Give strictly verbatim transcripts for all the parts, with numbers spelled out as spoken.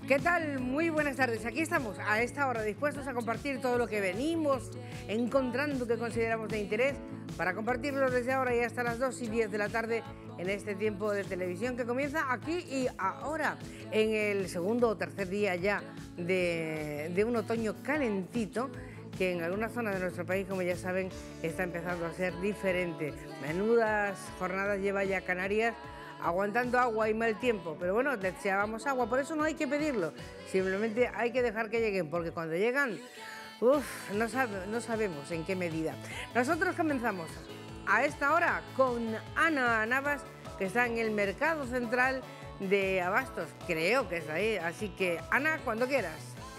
¿Qué tal? Muy buenas tardes. Aquí estamos a esta hora dispuestos a compartir todo lo que venimos encontrando que consideramos de interés para compartirlo desde ahora y hasta las dos y diez de la tarde en este tiempo de televisión que comienza aquí y ahora en el segundo o tercer día ya de, de un otoño calentito que en algunas zonas de nuestro país, como ya saben, está empezando a ser diferente. Menudas jornadas lleva ya Canarias aguantando agua y mal tiempo, pero bueno, deseábamos agua, por eso no hay que pedirlo, simplemente hay que dejar que lleguen, porque cuando llegan, uff, no, sabe, no sabemos en qué medida. Nosotros comenzamos a esta hora con Ana Navas, que está en el Mercado Central de Abastos, creo que está ahí, así que Ana, cuando quieras.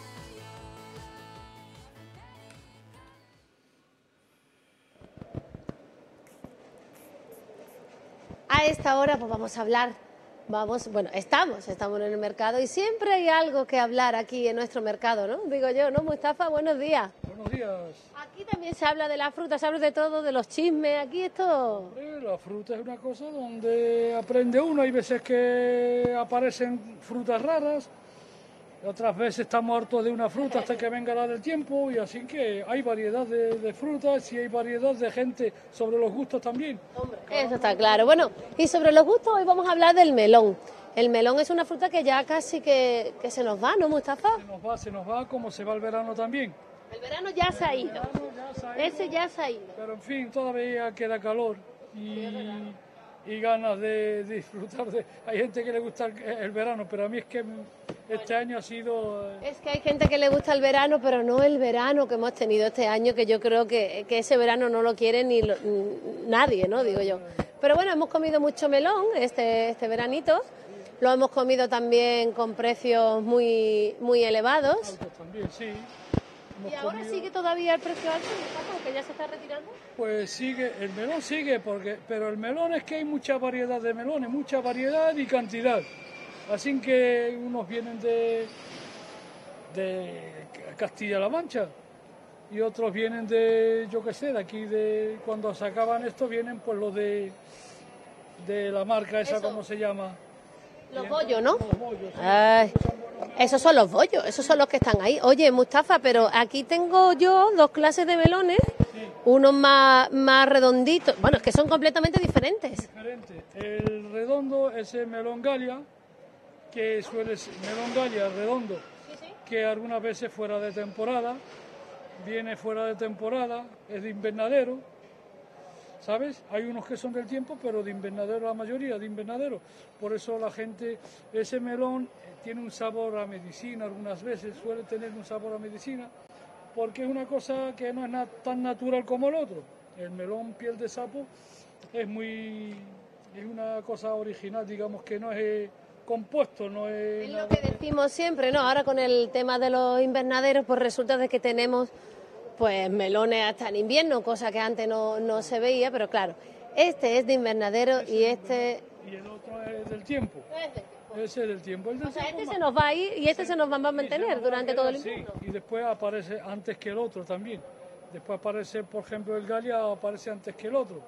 A esta hora pues vamos a hablar, vamos, bueno, estamos, estamos en el mercado y siempre hay algo que hablar aquí en nuestro mercado, ¿no? Digo yo, ¿no, Mustafa? Buenos días. Buenos días. Aquí también se habla de la fruta, se habla de todo, de los chismes, aquí esto... Hombre, la fruta es una cosa donde aprende uno, hay veces que aparecen frutas raras, otras veces estamos hartos de una fruta hasta que venga la del tiempo, y así que hay variedad de, de frutas y hay variedad de gente sobre los gustos también. Hombre, eso está claro. Bueno, y sobre los gustos hoy vamos a hablar del melón. El melón es una fruta que ya casi que, que se nos va, ¿no, Mustafa? Se nos va, se nos va, como se va el verano también. El verano ya se ha ido. Ya se ha ido, Ese ya se ha ido. pero en fin, todavía queda calor y, y ganas de disfrutar de... Hay gente que le gusta el, el verano, pero a mí es que este año ha sido... Es que hay gente que le gusta el verano, pero no el verano que hemos tenido este año, que yo creo que, que ese verano no lo quiere ni lo, nadie, ¿no? Digo yo. Pero bueno, hemos comido mucho melón este, este veranito. Lo hemos comido también con precios muy, muy elevados. Altos también, sí. Hemos ¿Y ahora comido- sigue todavía el precio alto, porque ya se está retirando? Pues sigue, el melón sigue, porque, pero el melón es que hay mucha variedad de melones, mucha variedad y cantidad. Así que unos vienen de, de Castilla-La Mancha y otros vienen de, yo qué sé, de aquí, de cuando sacaban esto vienen pues los de, de la marca esa, Eso. ¿cómo se llama? Los bollos, ¿no? Los bollos, sí. Ay, esos son los bollos, esos son los que están ahí. Oye, Mustafa, pero aquí tengo yo dos clases de melones, Sí. unos más, más redonditos. Bueno, es que son completamente diferentes. Diferente. El redondo es el melón Galia, que suele ser melón Galia redondo, que algunas veces fuera de temporada, viene fuera de temporada, es de invernadero, ¿sabes? Hay unos que son del tiempo, pero de invernadero la mayoría, de invernadero. Por eso la gente, ese melón eh, tiene un sabor a medicina, algunas veces suele tener un sabor a medicina, porque es una cosa que no es na- tan natural como el otro. El melón piel de sapo es muy, es una cosa original, digamos que no es eh, compuesto, no es... Es nada lo que de- decimos siempre, ¿no? Ahora con el tema de los invernaderos, pues resulta de que tenemos pues melones hasta en invierno, cosa que antes no, no se veía, pero claro, este es de invernadero y este... Y el otro es del tiempo. Ese es del tiempo. El del O sea, tiempo este más- se nos va a ir y este se nos va a Sí, se mantener nos va a durante todo el quedar, sí, invierno. y después aparece antes que el otro también. Después aparece, por ejemplo, el Galia aparece antes que el otro.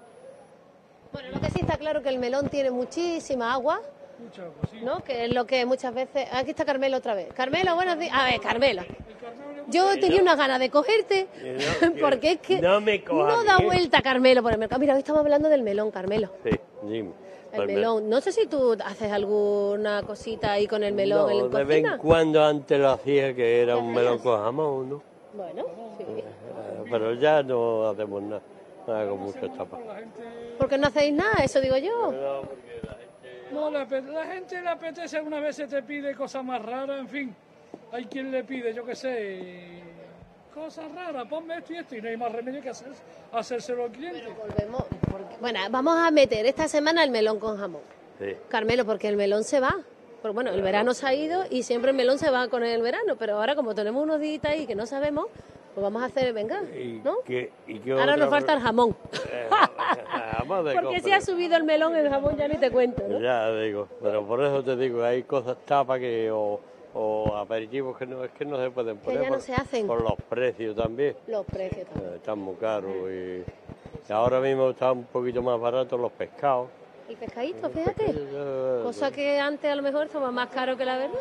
Bueno, lo que sí está claro que el melón tiene muchísima agua, Muchas cosas. ¿no? Que es lo que muchas veces... Aquí está Carmelo otra vez. Carmelo, buenos días. A ver, Carmelo. El Carmelo le gusta- Yo tenía una ganas de cogerte, No, porque es que no me cojas no da bien. vuelta Carmelo por el mercado. Mira, hoy estamos hablando del melón, Carmelo. Sí, dime. El Pues me- melón. No sé si tú haces alguna cosita ahí con el melón No, en de vez cocina. en cuando antes lo hacía, que era un melón con jamón, ¿no? Bueno, sí. Eh, Pero ya no hacemos nada, nada con mucho tapa. La gente, ¿Por qué no hacéis nada? Eso digo yo. No, porque la gente... no, la, ape- la gente le apetece, algunas veces te pide cosas más raras, en fin. Hay quien le pide, yo qué sé, cosas raras, ponme esto y esto, y no hay más remedio que hacer, hacérselo al cliente. Volvemos. porque- Bueno, vamos a meter esta semana el melón con jamón. Sí. Carmelo, porque el melón se va. Porque bueno, el verano se ha ido y siempre el melón se va con el verano, pero ahora como tenemos unos días ahí que no sabemos, pues vamos a hacer, venga, ¿Y ¿no? qué, y qué Ahora otra- nos falta el jamón. Eh, vamos de Porque si compra. ha subido el melón, el jamón ya ni te cuento, ¿no? Ya digo, pero por eso te digo, hay cosas tapas que o, o aperitivos que no es que no se pueden poner ya no por, se hacen. por los precios también. Los precios también. Eh, Están muy caros y, y ahora mismo están un poquito más baratos los pescados. El pescadito, fíjate. Eh, Cosa que antes a lo mejor estaba más caro que la verdura.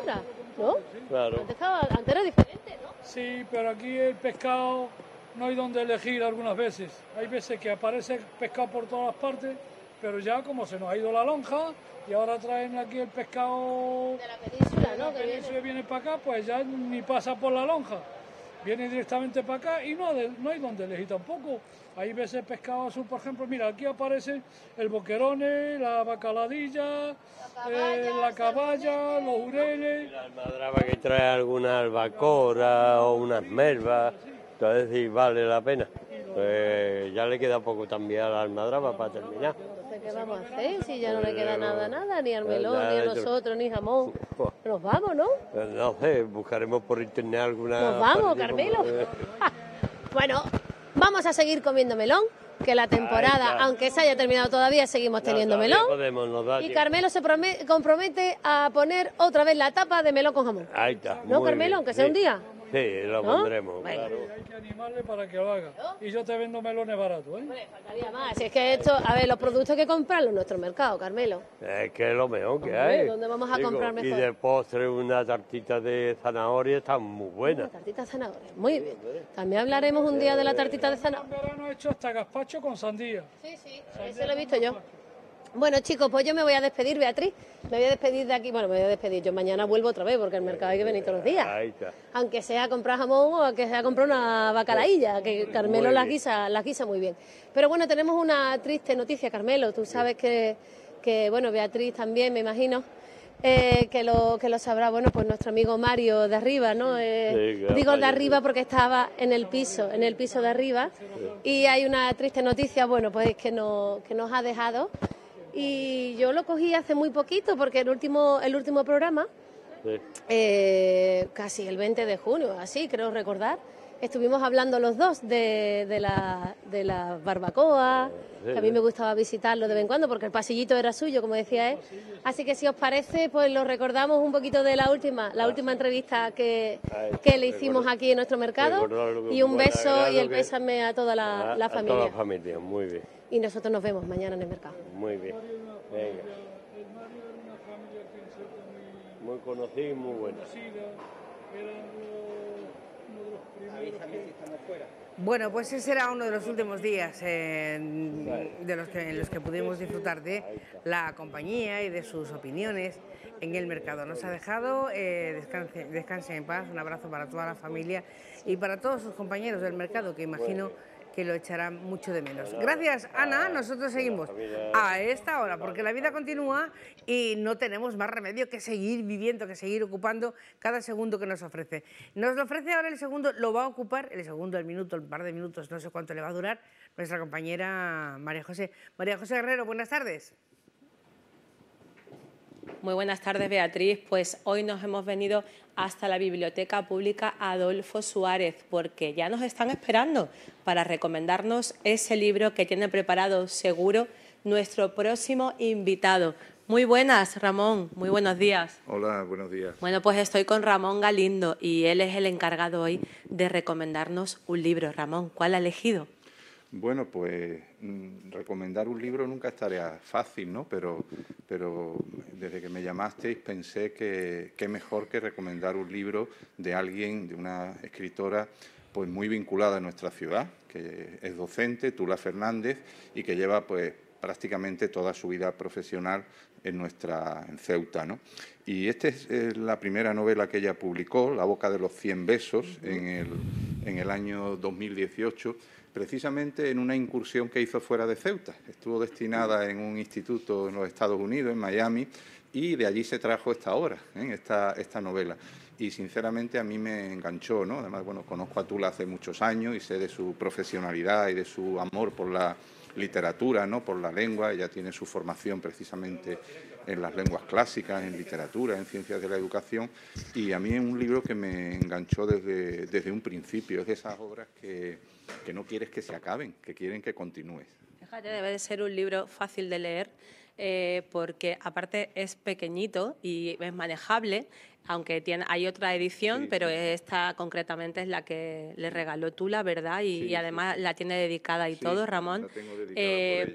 ¿no? Claro. Antes, estaba, antes era diferente, ¿no? Sí, pero aquí el pescado no hay donde elegir algunas veces. Hay veces que aparece pescado por todas partes, pero ya como se nos ha ido la lonja y ahora traen aquí el pescado De la península, de ¿no? la Que viene. península viene para acá, pues ya ni pasa por la lonja. Viene directamente para acá y no, no hay donde elegir tampoco. Hay veces pescado azul, por ejemplo, mira, aquí aparece el boquerone, la bacaladilla, la caballa, eh, la caballa los ureles. La almadraba que trae alguna albacora o unas mervas, entonces sí vale la pena. Pues ya le queda poco también a la almadraba para terminar. Entonces, ¿qué vamos a hacer si ya no le queda nada, nada? Ni al melón, ni a nosotros, ni jamón. Nos vamos, ¿no? No sé, buscaremos por internet alguna... Nos vamos, Carmelo. Bueno, vamos a seguir comiendo melón, que la temporada, aunque se haya terminado todavía, seguimos teniendo no, melón. Podemos, nos da y tiempo. Carmelo se compromete a poner otra vez la tapa de melón con jamón. Ahí está. ¿No, Carmelo? Bien. Aunque sea sí. un día. Sí, lo ¿No? pondremos, Bueno. claro. Hay que animarle para que lo haga. Y yo te vendo melones baratos, ¿eh? Hombre, faltaría más. Si es que esto, a ver, los productos hay que comprarlos en nuestro mercado, Carmelo. Es que es lo mejor que Hombre, hay. ¿dónde vamos a comprar mejor? Y de postre una tartita de zanahoria está muy buena. Una tartita de zanahoria. Muy bien. También hablaremos un día de la tartita de En zanahoria. verano he hecho hasta gazpacho con sandía. Sí, sí, eso lo he visto yo. Bueno, chicos, pues yo me voy a despedir, Beatriz. Me voy a despedir de aquí. Bueno, me voy a despedir. Yo mañana vuelvo otra vez porque al mercado hay que venir todos los días. Ahí está. Aunque sea a comprar jamón o aunque sea a comprar una bacalaílla, que Carmelo Muy la bien. guisa, la guisa muy bien. Pero bueno, tenemos una triste noticia, Carmelo. Tú sabes que, que bueno, Beatriz también, me imagino, eh, que lo que lo sabrá, bueno, pues nuestro amigo Mario de arriba, ¿no? Eh, Sí, claro, digo de Mario. arriba porque estaba en el piso, en el piso de arriba. Y hay una triste noticia, bueno, pues que, no, que nos ha dejado. Y yo lo cogí hace muy poquito porque el último, el último programa, Sí. eh, casi el veinte de junio, así creo recordar, estuvimos hablando los dos de, de la, de la barbacoa, que a mí me gustaba visitarlo de vez en cuando porque el pasillito era suyo, como decía él. Así que si os parece, pues lo recordamos un poquito de la última, la última entrevista que, que le hicimos aquí en nuestro mercado. Recordarlo con Y un buen beso agrado y el que- pésame a toda la, A- la a toda familia. la familia, muy bien, Y nosotros nos vemos mañana en el mercado. muy bien. Venga. El Mario era una familia que en Ceuta muy Muy conocido y muy bueno. conocida. Eran uno de los primeros que... Bueno, pues ese era uno de los últimos días eh, de los que, en los que pudimos disfrutar de la compañía y de sus opiniones en el mercado. Nos ha dejado, eh, descanse, descanse en paz, un abrazo para toda la familia y para todos sus compañeros del mercado, que imagino que lo echarán mucho de menos. Gracias, Ana. Nosotros seguimos a esta hora, porque la vida continúa y no tenemos más remedio que seguir viviendo, que seguir ocupando cada segundo que nos ofrece. Nos lo ofrece ahora el segundo, lo va a ocupar, el segundo, el minuto, el par de minutos, no sé cuánto le va a durar, nuestra compañera María José. María José Herrero, buenas tardes. Muy buenas tardes, Beatriz. Pues hoy nos hemos venido hasta la Biblioteca Pública Adolfo Suárez porque ya nos están esperando para recomendarnos ese libro que tiene preparado seguro nuestro próximo invitado. Muy buenas, Ramón. Muy buenos días. Hola, buenos días. Bueno, pues estoy con Ramón Galindo y él es el encargado hoy de recomendarnos un libro. Ramón, ¿cuál ha elegido? Bueno, pues mm, recomendar un libro nunca es tarea fácil, ¿no? Pero, pero desde que me llamasteis pensé que qué mejor que recomendar un libro de alguien, de una escritora pues muy vinculada a nuestra ciudad, que es docente, Tula Fernández, y que lleva pues prácticamente toda su vida profesional en nuestra en Ceuta, ¿no? Y esta es eh, la primera novela que ella publicó, La boca de los cien besos, en el, en el año dos mil dieciocho, precisamente en una incursión que hizo fuera de Ceuta. Estuvo destinada en un instituto en los Estados Unidos, en Miami, y de allí se trajo esta obra, ¿eh? esta, esta novela. Y sinceramente a mí me enganchó, ¿no? Además, bueno, conozco a Tula hace muchos años y sé de su profesionalidad y de su amor por la literatura, ¿no? Por la lengua. Ella tiene su formación precisamente en las lenguas clásicas, en literatura, en ciencias de la educación, y a mí es un libro que me enganchó desde, desde un principio. Es de esas obras que, que no quieres que se acaben, que quieren que continúes. Fíjate, debe de ser un libro fácil de leer eh, porque aparte es pequeñito y es manejable, aunque tiene, hay otra edición, Sí, pero sí. esta concretamente es la que le regaló Tula, ¿verdad? Y, Sí, y además sí. la tiene dedicada y Sí, todo, Ramón. la tengo dedicada Eh, por ella.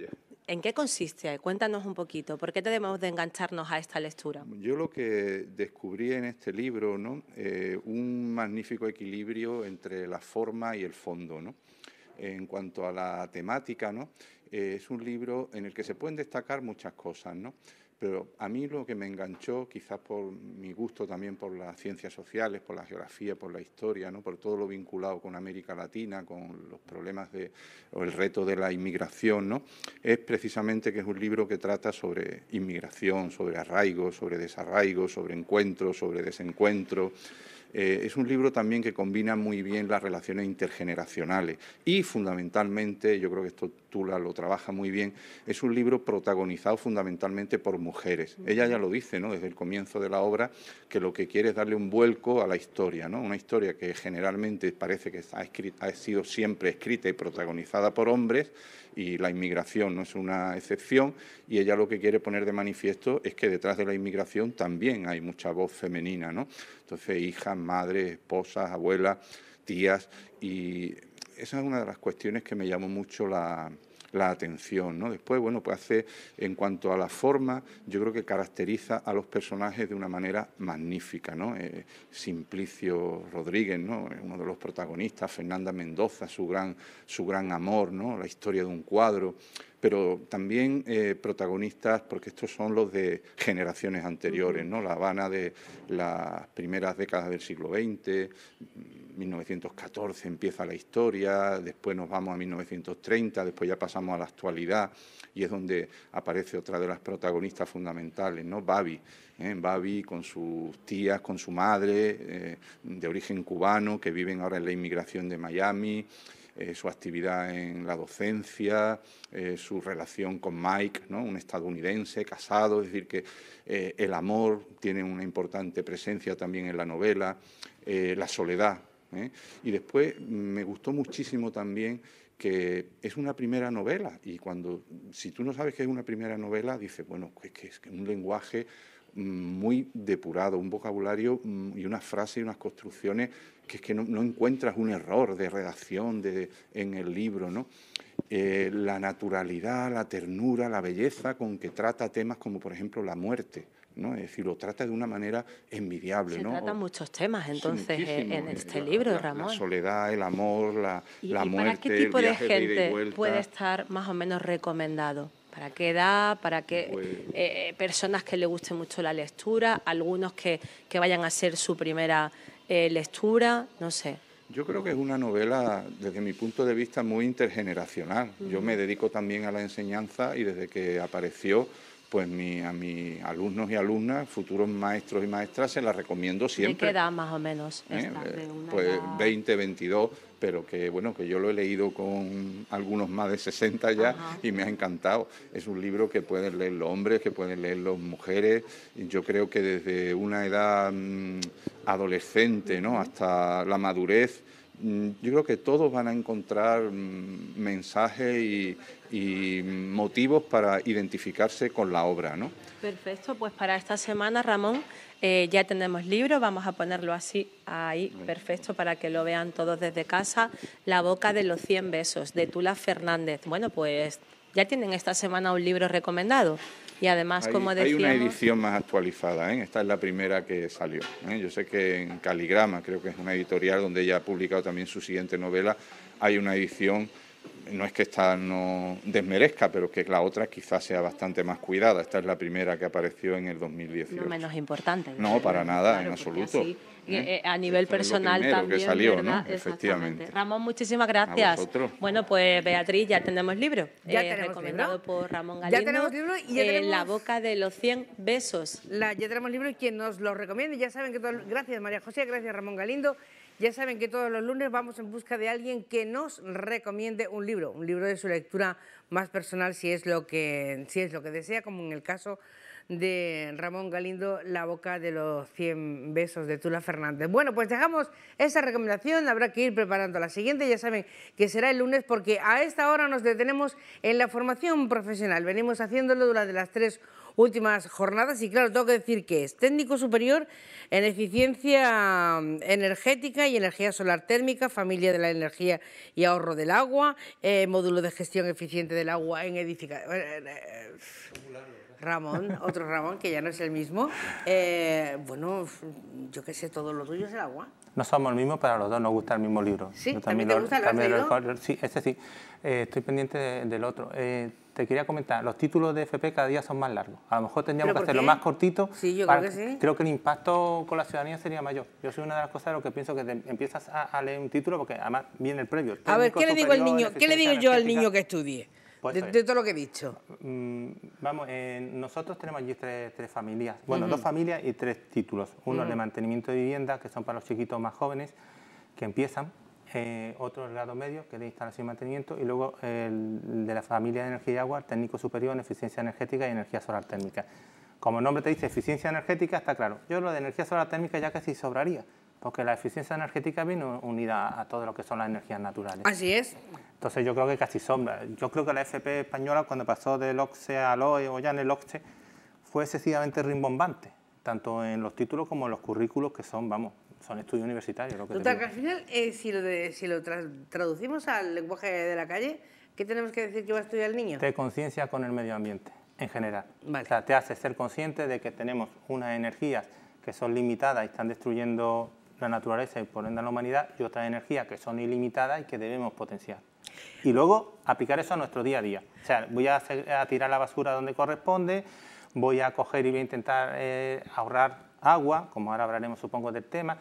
¿En qué consiste? Cuéntanos un poquito. ¿Por qué debemos de engancharnos a esta lectura? Yo lo que descubrí en este libro, ¿no? Eh, un magnífico equilibrio entre la forma y el fondo, ¿no? En cuanto a la temática, ¿no? Eh, es un libro en el que se pueden destacar muchas cosas, ¿no? Pero a mí lo que me enganchó, quizás por mi gusto también por las ciencias sociales, por la geografía, por la historia, ¿no? Por todo lo vinculado con América Latina, con los problemas de, o el reto de la inmigración, ¿no? Es precisamente que es un libro que trata sobre inmigración, sobre arraigo, sobre desarraigo, sobre encuentro, sobre desencuentro. Eh, es un libro también que combina muy bien las relaciones intergeneracionales y fundamentalmente, yo creo que esto Tula lo trabaja muy bien, es un libro protagonizado fundamentalmente por mujeres. Ella ya lo dice, ¿no? Desde el comienzo de la obra, que lo que quiere es darle un vuelco a la historia, ¿no? Una historia que generalmente parece que ha, escrito, ha sido siempre escrita y protagonizada por hombres, y la inmigración no es una excepción, y ella lo que quiere poner de manifiesto es que detrás de la inmigración también hay mucha voz femenina, ¿no? Entonces, hijas, madres, esposas, abuelas, tías, y esa es una de las cuestiones que me llamó mucho la, la atención, ¿no? Después, bueno, pues hace, en cuanto a la forma, yo creo que caracteriza a los personajes de una manera magnífica, ¿no? Eh, Simplicio Rodríguez, ¿no? Uno de los protagonistas, Fernanda Mendoza, su gran, su gran amor, ¿no? La historia de un cuadro, pero también eh, protagonistas, porque estos son los de generaciones anteriores, ¿no? La Habana de las primeras décadas del siglo veinte, mil novecientos catorce empieza la historia, después nos vamos a mil novecientos treinta, después ya pasamos a la actualidad, y es donde aparece otra de las protagonistas fundamentales, ¿no? Babi, ¿eh? Babi con sus tías, con su madre, eh, de origen cubano, que viven ahora en la inmigración de Miami, Eh, su actividad en la docencia, eh, su relación con Mike, ¿no? Un estadounidense casado, es decir, que eh, el amor tiene una importante presencia también en la novela, eh, la soledad. ¿eh? Y después me gustó muchísimo también que es una primera novela, y cuando, si tú no sabes que es una primera novela, dices, bueno, es que es un lenguaje muy depurado, un vocabulario y unas frases y unas construcciones que es que no, no encuentras un error de redacción de, en el libro, ¿no? Eh, la naturalidad, la ternura, la belleza con que trata temas como, por ejemplo, la muerte, ¿no? Es decir, lo trata de una manera envidiable, Se ¿no? tratan muchos temas, entonces, sí, en este la, libro, la, Ramón. La soledad, el amor, la, ¿Y, la y muerte, para qué tipo el de viaje de ida y gente vuelta. puede estar más o menos recomendado? ¿Para qué edad? ¿Para qué Pues, eh, personas que les guste mucho la lectura? ¿Algunos que, que vayan a ser su primera eh, lectura? No sé. Yo creo que es una novela, desde mi punto de vista, muy intergeneracional. Uh-huh. Yo me dedico también a la enseñanza y desde que apareció, pues mi, a mis alumnos y alumnas, futuros maestros y maestras, se la recomiendo siempre. ¿De qué edad más o menos? ¿Eh? Esta, de una pues edad... veinte, veintidós, pero que bueno, que yo lo he leído con algunos más de sesenta ya. Ajá. Y me ha encantado. Es un libro que pueden leer los hombres, que pueden leer las mujeres. Yo creo que desde una edad mmm, adolescente, ¿no? Hasta la madurez, mmm, yo creo que todos van a encontrar mmm, mensajes y, y motivos para identificarse con la obra, ¿no? Perfecto, pues para esta semana, Ramón, eh, ya tenemos libro, vamos a ponerlo así, ahí, perfecto, para que lo vean todos desde casa. La boca de los cien besos, de Tula Fernández. Bueno, pues ya tienen esta semana un libro recomendado. Y además, hay, como decíamos... Hay una edición más actualizada, ¿eh? Esta es la primera que salió, ¿eh? Yo sé que en Caligrama, creo que es una editorial donde ella ha publicado también su siguiente novela, hay una edición... No es que esta no desmerezca, pero que la otra quizás sea bastante más cuidada. Esta es la primera que apareció en el dos mil dieciocho. No menos importante. No, para nada, claro, en absoluto. Así, ¿eh? A nivel Esto personal es lo también, que salió, ¿verdad? ¿no? Efectivamente. Ramón, muchísimas gracias. Bueno, pues Beatriz, ya tenemos libro. Ya eh, tenemos recomendado libro. por Ramón Galindo. Ya tenemos libro y ya eh, tenemos... La boca de los cien besos. La, ya tenemos libro y quien nos lo recomiende, ya saben que todo... Gracias, María José, gracias, Ramón Galindo. Ya saben que todos los lunes vamos en busca de alguien que nos recomiende un libro, un libro de su lectura más personal, si es lo que, si es lo que desea, como en el caso de Ramón Galindo, La boca de los cien besos, de Tula Fernández. Bueno, pues dejamos esa recomendación, habrá que ir preparando la siguiente, ya saben que será el lunes, porque a esta hora nos detenemos en la formación profesional. Venimos haciéndolo durante las tres últimas jornadas y claro, tengo que decir que es técnico superior en eficiencia energética y energía solar térmica, familia de la energía y ahorro del agua, eh, módulo de gestión eficiente del agua en edificación. Ramón, otro Ramón, que ya no es el mismo. Eh, bueno, yo qué sé, todo lo tuyo es el agua. No somos el mismo, pero a los dos nos gusta el mismo libro. Sí, yo ¿también, también te gusta? ¿Lo has leído? Lo, sí, ese sí. Eh, estoy pendiente de, del otro. Eh, te quería comentar, los títulos de F P cada día son más largos. A lo mejor tendríamos que hacerlo más cortito. Sí, yo para, creo que sí. Creo que el impacto con la ciudadanía sería mayor. Yo soy una de las cosas de lo que pienso que te, empiezas a, a leer un título porque además viene el previo. A ver, ¿qué le digo al niño? ¿Qué le digo yo al niño que estudie? Pues de, de todo lo que he dicho. Mm, vamos, eh, nosotros tenemos allí tres, tres familias, bueno, uh-huh. dos familias y tres títulos. Uno uh-huh. de mantenimiento de vivienda, que son para los chiquitos más jóvenes, que empiezan. Eh, otro el grado medio, que es de instalación y mantenimiento, y luego el de la familia de energía y agua, técnico superior en eficiencia energética y energía solar térmica. Como el nombre te dice, eficiencia energética, está claro. Yo lo de energía solar térmica ya casi sobraría, porque la eficiencia energética viene unida a todo lo que son las energías naturales. Así es. Entonces yo creo que casi sombra. Yo creo que la F P española, cuando pasó del O C S E al O E o ya en el O C S E, fue excesivamente rimbombante, tanto en los títulos como en los currículos, que son, vamos, son estudios universitarios. Lo que Total, que al final, eh, si lo, de, si lo tra traducimos al lenguaje de la calle, ¿qué tenemos que decir que va a estudiar el niño? Te conciencia con el medio ambiente, en general. Vale. O sea, te hace ser consciente de que tenemos unas energías que son limitadas y están destruyendo la naturaleza y por ende a la humanidad, y otras energías que son ilimitadas y que debemos potenciar. Y luego aplicar eso a nuestro día a día. O sea, voy a, hacer, a tirar la basura donde corresponde, voy a coger y voy a intentar eh, ahorrar agua, como ahora hablaremos supongo del tema.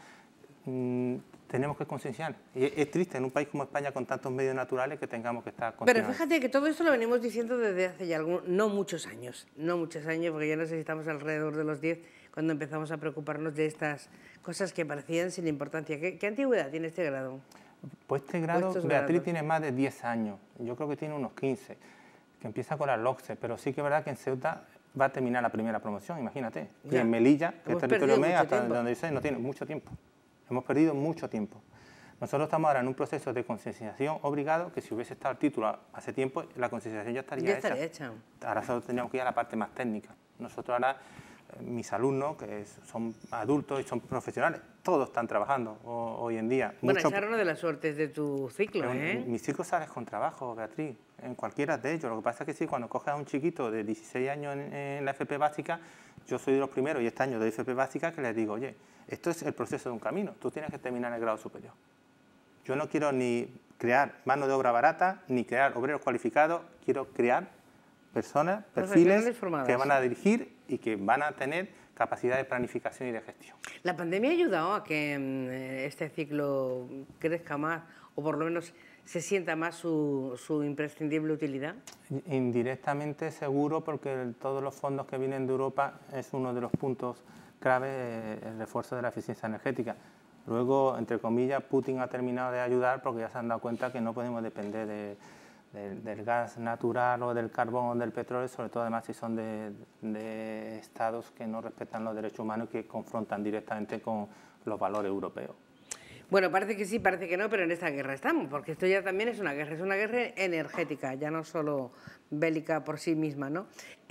Mm, tenemos que concienciar. Y es, es triste en un país como España con tantos medios naturales que tengamos que estar Pero fíjate que todo esto lo venimos diciendo desde hace ya algún, no muchos años, no muchos años, porque ya no sé si estamos alrededor de los diez cuando empezamos a preocuparnos de estas cosas que parecían sin importancia. ¿Qué, qué antigüedad tiene este grado? Pues este grado, Beatriz grados. tiene más de diez años, yo creo que tiene unos quince, que empieza con la L O C S E, pero sí que es verdad que en Ceuta va a terminar la primera promoción, imagínate. Ya. Y en Melilla, que es territorio medio, hasta tiempo. donde dice, no tiene mucho tiempo. Hemos perdido mucho tiempo. Nosotros estamos ahora en un proceso de concienciación obligado, que si hubiese estado el título hace tiempo, la concienciación ya estaría, ya estaría hecha. hecha. Ahora solo tendríamos que ir a la parte más técnica. Nosotros ahora, eh, mis alumnos, que es, son adultos y son profesionales, todos están trabajando o, hoy en día. Bueno, Mucho, esa era una de las suertes de tu ciclo, ¿eh? Mi ciclo sales con trabajo, Beatriz, en cualquiera de ellos. Lo que pasa es que sí, cuando coges a un chiquito de dieciséis años en, en la F P básica, yo soy de los primeros y este año de F P básica que les digo, oye, esto es el proceso de un camino, tú tienes que terminar el grado superior. Yo no quiero ni crear mano de obra barata, ni crear obreros cualificados, quiero crear personas, perfiles que van a dirigir y que van a tener capacidad de planificación y de gestión. ¿La pandemia ha ayudado a que este ciclo crezca más o por lo menos se sienta más su, su imprescindible utilidad? Indirectamente seguro, porque todos los fondos que vienen de Europa es uno de los puntos clave, el refuerzo de la eficiencia energética. Luego, entre comillas, Putin ha terminado de ayudar porque ya se han dado cuenta que no podemos depender de, de, del gas natural o del carbón o del petróleo, sobre todo además si son de, de estados que no respetan los derechos humanos y que confrontan directamente con los valores europeos. Bueno, parece que sí, parece que no, pero en esta guerra estamos, porque esto ya también es una guerra, es una guerra energética, ya no solo bélica por sí misma, ¿no?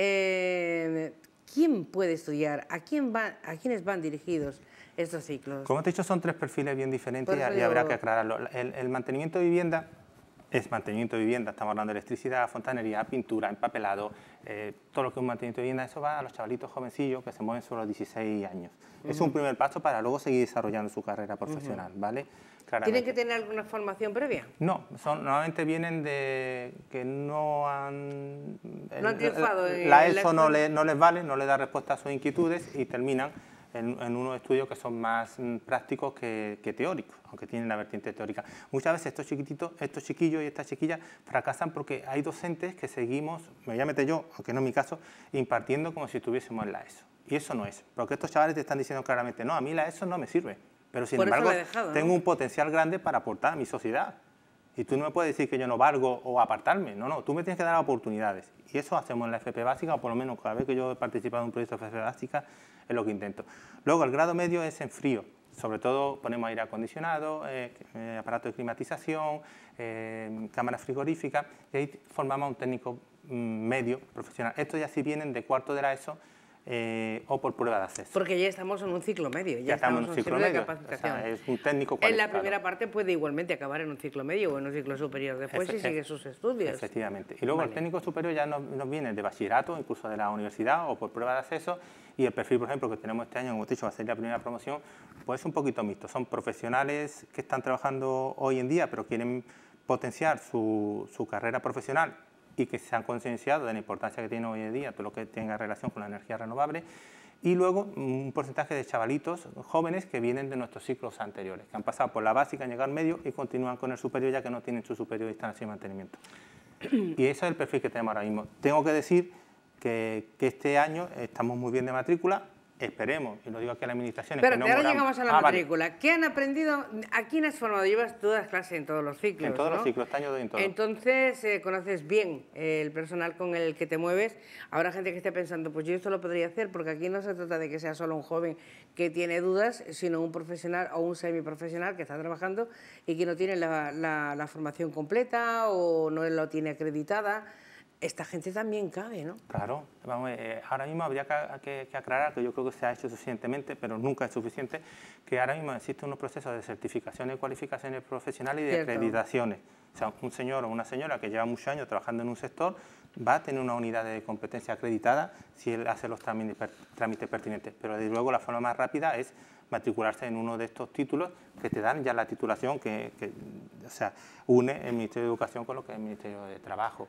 Eh, ¿Quién puede estudiar? ¿A, quién va, ¿A quiénes van dirigidos estos ciclos? Como te he dicho, son tres perfiles bien diferentes y, y habrá que aclararlo. El, el mantenimiento de vivienda es mantenimiento de vivienda, estamos hablando de electricidad, fontanería, pintura, empapelado, eh, todo lo que es un mantenimiento de vivienda, eso va a los chavalitos jovencsillos que se mueven sobre los dieciséis años. Uh-huh. Es un primer paso para luego seguir desarrollando su carrera profesional, uh-huh. ¿vale? Claramente. ¿Tienen que tener alguna formación previa? No, son, normalmente vienen de que no han... No han triunfado. La, la ESO no, le, no les vale, no les da respuesta a sus inquietudes y terminan en, en unos estudios que son más mm, prácticos que, que teóricos, aunque tienen la vertiente teórica. Muchas veces estos chiquititos, estos chiquillos y estas chiquillas fracasan porque hay docentes que seguimos, me voy a meter yo, aunque no es mi caso, impartiendo como si estuviésemos en la ESO. Y eso no es, porque estos chavales te están diciendo claramente, no, a mí la ESO no me sirve. Pero sin Por embargo, dejado, tengo ¿no? un potencial grande para aportar a mi sociedad. Y tú no me puedes decir que yo no valgo o apartarme. No, no, tú me tienes que dar oportunidades. Y eso hacemos en la F P básica, o por lo menos cada vez que yo he participado en un proyecto de F P básica, es lo que intento. Luego, el grado medio es en frío. Sobre todo ponemos aire acondicionado, eh, eh, aparato de climatización, eh, cámaras frigoríficas, y ahí formamos un técnico medio profesional. Estos ya sí vienen de cuarto de la ESO eh, o por prueba de acceso. Porque ya estamos en un ciclo medio, ya, ya estamos en un ciclo medio, de capacitación. O sea, es un técnico cualificado. En la primera parte puede igualmente acabar en un ciclo medio o en un ciclo superior después Efe y sigue sus estudios. Efectivamente. Y luego Vale. el técnico superior ya nos, nos viene de bachillerato, incluso de la universidad o por prueba de acceso, y el perfil, por ejemplo, que tenemos este año, como te he dicho, va a ser la primera promoción, pues es un poquito mixto. Son profesionales que están trabajando hoy en día, pero quieren potenciar su, su carrera profesional y que se han concienciado de la importancia que tiene hoy en día todo lo que tenga relación con la energía renovable. Y luego un porcentaje de chavalitos jóvenes que vienen de nuestros ciclos anteriores, que han pasado por la básica, han llegado al medio y continúan con el superior ya que no tienen su superior de instalación y mantenimiento. Y ese es el perfil que tenemos ahora mismo. Tengo que decir que, que este año estamos muy bien de matrícula, esperemos, y lo digo aquí a la administración. Pero que no ahora moramos. llegamos a la ah, matrícula. Vale. ¿Qué han aprendido? ¿A quién has formado? Llevas todas clases en todos los ciclos, En todos ¿no? los ciclos, este año doy en todos. Entonces, eh, conoces bien eh, el personal con el que te mueves. Habrá gente que esté pensando, pues yo esto lo podría hacer, porque aquí no se trata de que sea solo un joven que tiene dudas, sino un profesional o un semiprofesional que está trabajando y que no tiene la, la, la formación completa o no lo tiene acreditada. Esta gente también cabe, ¿no? Claro, vamos, eh, ahora mismo habría que, que, que aclarar, que yo creo que se ha hecho suficientemente, pero nunca es suficiente, que ahora mismo existen unos procesos de certificaciones y cualificaciones profesionales y de Cierto. acreditaciones. O sea, un señor o una señora que lleva muchos años trabajando en un sector va a tener una unidad de competencia acreditada si él hace los trámites, trámites pertinentes, pero desde luego la forma más rápida es matricularse en uno de estos títulos que te dan ya la titulación que, que o sea, une el Ministerio de Educación con lo que es el Ministerio de Trabajo.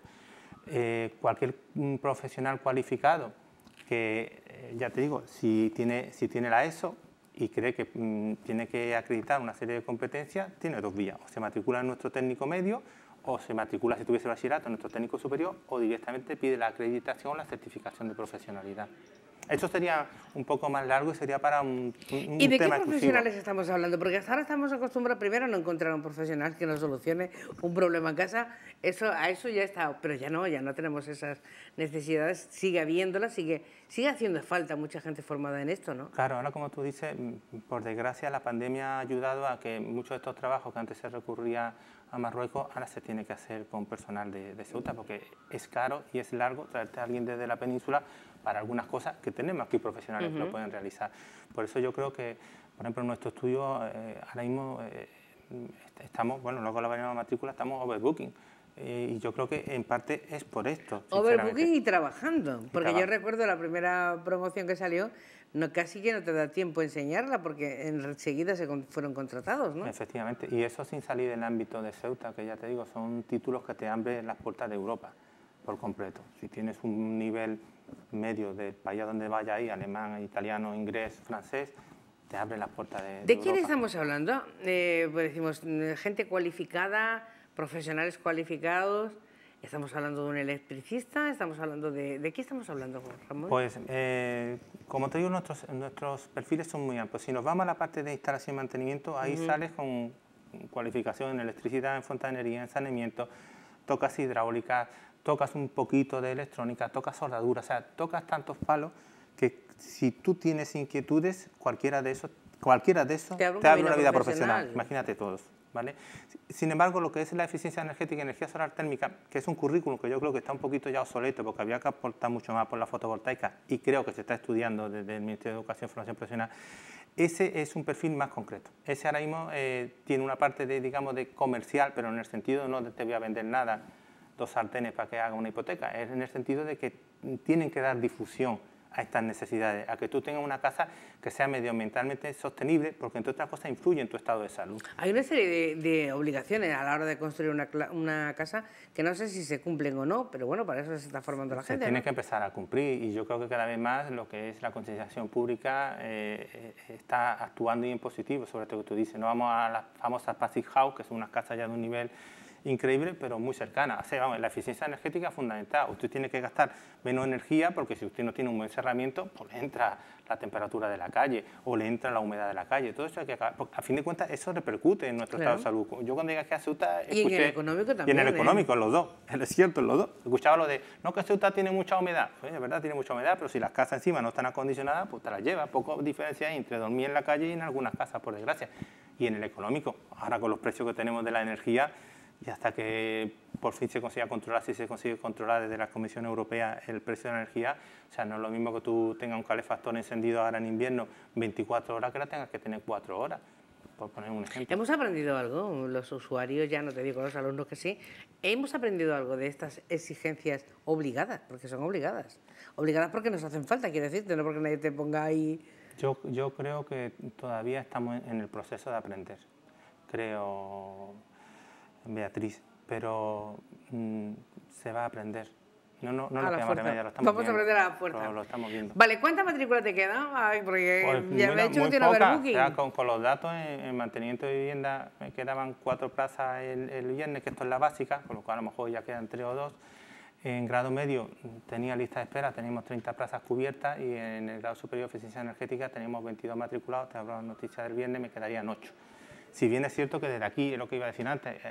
Eh, cualquier mm, profesional cualificado que, eh, ya te digo, si tiene, si tiene la ESO y cree que mm, tiene que acreditar una serie de competencias, tiene dos vías, o se matricula en nuestro técnico medio o se matricula, si tuviese bachillerato, en nuestro técnico superior o directamente pide la acreditación o la certificación de profesionalidad. Esto sería un poco más largo y sería para un, un ¿Y de qué tema profesionales exclusivo. estamos hablando? Porque hasta ahora estamos acostumbrados primero a no encontrar un profesional que nos solucione un problema en casa. Eso, a eso ya está, pero ya no, ya no tenemos esas necesidades. Sigue habiéndolas, sigue, sigue haciendo falta mucha gente formada en esto, ¿no? Claro, ahora como tú dices, por desgracia la pandemia ha ayudado a que muchos de estos trabajos que antes se recurría a Marruecos, ahora se tiene que hacer con personal de, de Ceuta, porque es caro y es largo traerte a alguien desde la península para algunas cosas que tenemos aquí profesionales uh-huh. que lo pueden realizar. Por eso yo creo que, por ejemplo, en nuestro estudio eh, ahora mismo eh, estamos, bueno, luego la variable de matrícula estamos overbooking. Eh, y yo creo que en parte es por esto. Overbooking y trabajando, porque y yo recuerdo la primera promoción que salió, no, casi que no te da tiempo enseñarla porque enseguida se con, fueron contratados, ¿no? Efectivamente, y eso sin salir del ámbito de Ceuta, que ya te digo, son títulos que te abren las puertas de Europa por completo. Si tienes un nivel medio del país a donde vaya ahí, alemán, italiano, inglés, francés, te abren las puertas de, de, ¿De Europa. quién estamos hablando? Eh, pues decimos, gente cualificada, profesionales cualificados. ¿Estamos hablando de un electricista? ¿Estamos hablando de, de qué estamos hablando, Ramón? Pues, eh, como te digo, nuestros, nuestros perfiles son muy amplios. Si nos vamos a la parte de instalación y mantenimiento, ahí uh-huh. sales con cualificación en electricidad, en fontanería, en saneamiento, tocas hidráulica, tocas un poquito de electrónica, tocas soldadura, o sea, tocas tantos palos que si tú tienes inquietudes, cualquiera de esos, cualquiera de esos te, te abre una vida profesional. profesional. Imagínate todos. ¿Vale? Sin embargo, lo que es la eficiencia energética y energía solar térmica, que es un currículum que yo creo que está un poquito ya obsoleto porque había que aportar mucho más por la fotovoltaica y creo que se está estudiando desde el Ministerio de Educación y Formación Profesional, ese es un perfil más concreto. Ese ahora mismo eh, tiene una parte de, digamos, de comercial, pero en el sentido no de te voy a vender nada, dos sartenes para que haga una hipoteca, es en el sentido de que tienen que dar difusión a estas necesidades, a que tú tengas una casa que sea medioambientalmente sostenible, porque entre otras cosas influye en tu estado de salud. Hay una serie de, de obligaciones a la hora de construir una, una casa que no sé si se cumplen o no, pero bueno, para eso se está formando la se gente. Se tiene ¿no? que empezar a cumplir y yo creo que cada vez más lo que es la concienciación pública eh, está actuando y en positivo, sobre todo que tú dices, no vamos a las famosas passive house, que son unas casas ya de un nivel increíble, pero muy cercana. O sea, vamos, la eficiencia energética es fundamental. Usted tiene que gastar menos energía porque si usted no tiene un buen cerramiento, pues le entra la temperatura de la calle o le entra la humedad de la calle. Todo eso hay que acabar. Porque a fin de cuentas, eso repercute en nuestro claro. estado de salud. Yo cuando llegué aquí a Ceuta escuché... Y en el económico también. Y en el económico, ¿eh? en los dos. Es cierto, en los dos. Escuchaba lo de, no, que Ceuta tiene mucha humedad. Pues es verdad, tiene mucha humedad, pero si las casas encima no están acondicionadas, pues te las lleva. Poco diferencia hay entre dormir en la calle y en algunas casas, por desgracia. Y en el económico, ahora con los precios que tenemos de la energía, y hasta que por fin se consiga controlar, si se consigue controlar desde la Comisión Europea el precio de la energía. O sea, no es lo mismo que tú tengas un calefactor encendido ahora en invierno veinticuatro horas que la tengas que tener cuatro horas, por poner un ejemplo. ¿Hemos aprendido algo, los usuarios, ya no te digo los alumnos que sí, hemos aprendido algo de estas exigencias obligadas, porque son obligadas? Obligadas porque nos hacen falta, quiero decirte, no porque nadie te ponga ahí... Yo, yo creo que todavía estamos en el proceso de aprender, creo, Beatriz, pero mmm, se va a aprender. No, no, no a lo la quedamos remedio, lo estamos Vamos viendo, a aprender a la fuerza. Lo, lo estamos viendo. Vale, ¿cuánta matrícula te queda? Ay, porque Pues, ya mira, me he dicho muy que tiene poca. overbooking. O sea, con, con los datos en, en mantenimiento de vivienda me quedaban cuatro plazas el, el viernes, que esto es la básica, con lo cual a lo mejor ya quedan tres o dos. En grado medio tenía lista de espera, teníamos treinta plazas cubiertas, y en el grado superior de eficiencia energética tenemos veintidós matriculados. Te hablo de las noticias del viernes, me quedarían ocho. Si bien es cierto que desde aquí, es lo que iba a decir antes, eh,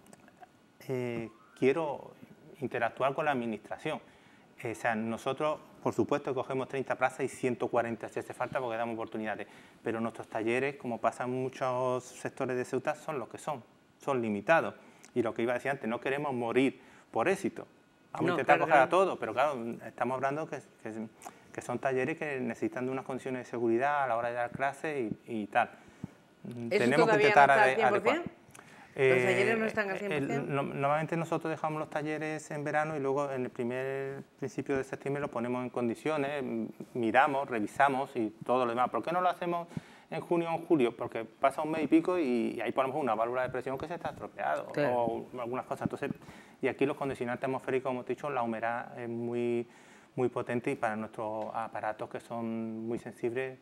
eh, quiero interactuar con la administración. Eh, o sea, nosotros, por supuesto, cogemos treinta plazas y ciento cuarenta si hace falta, porque damos oportunidades, pero nuestros talleres, como pasa en muchos sectores de Ceuta, son los que son, son limitados. Y lo que iba a decir antes, no queremos morir por éxito. Vamos no, a intentar claro, coger claro. a todos, pero claro, estamos hablando que, que, que son talleres que necesitan de unas condiciones de seguridad a la hora de dar clases y, y tal. ¿Eso Tenemos que intentar no está al cien por cien? Eh, ¿Los talleres no están al cien por cien? El, no, normalmente nosotros dejamos los talleres en verano y luego en el primer principio de septiembre los ponemos en condiciones, miramos, revisamos y todo lo demás. ¿Por qué no lo hacemos en junio o en julio? Porque pasa un mes y pico y, y ahí ponemos una válvula de presión que se está estropeado, claro. o algunas cosas. Entonces, y aquí los condicionantes atmosféricos, como te he dicho, la humedad es muy, muy potente, y para nuestros aparatos que son muy sensibles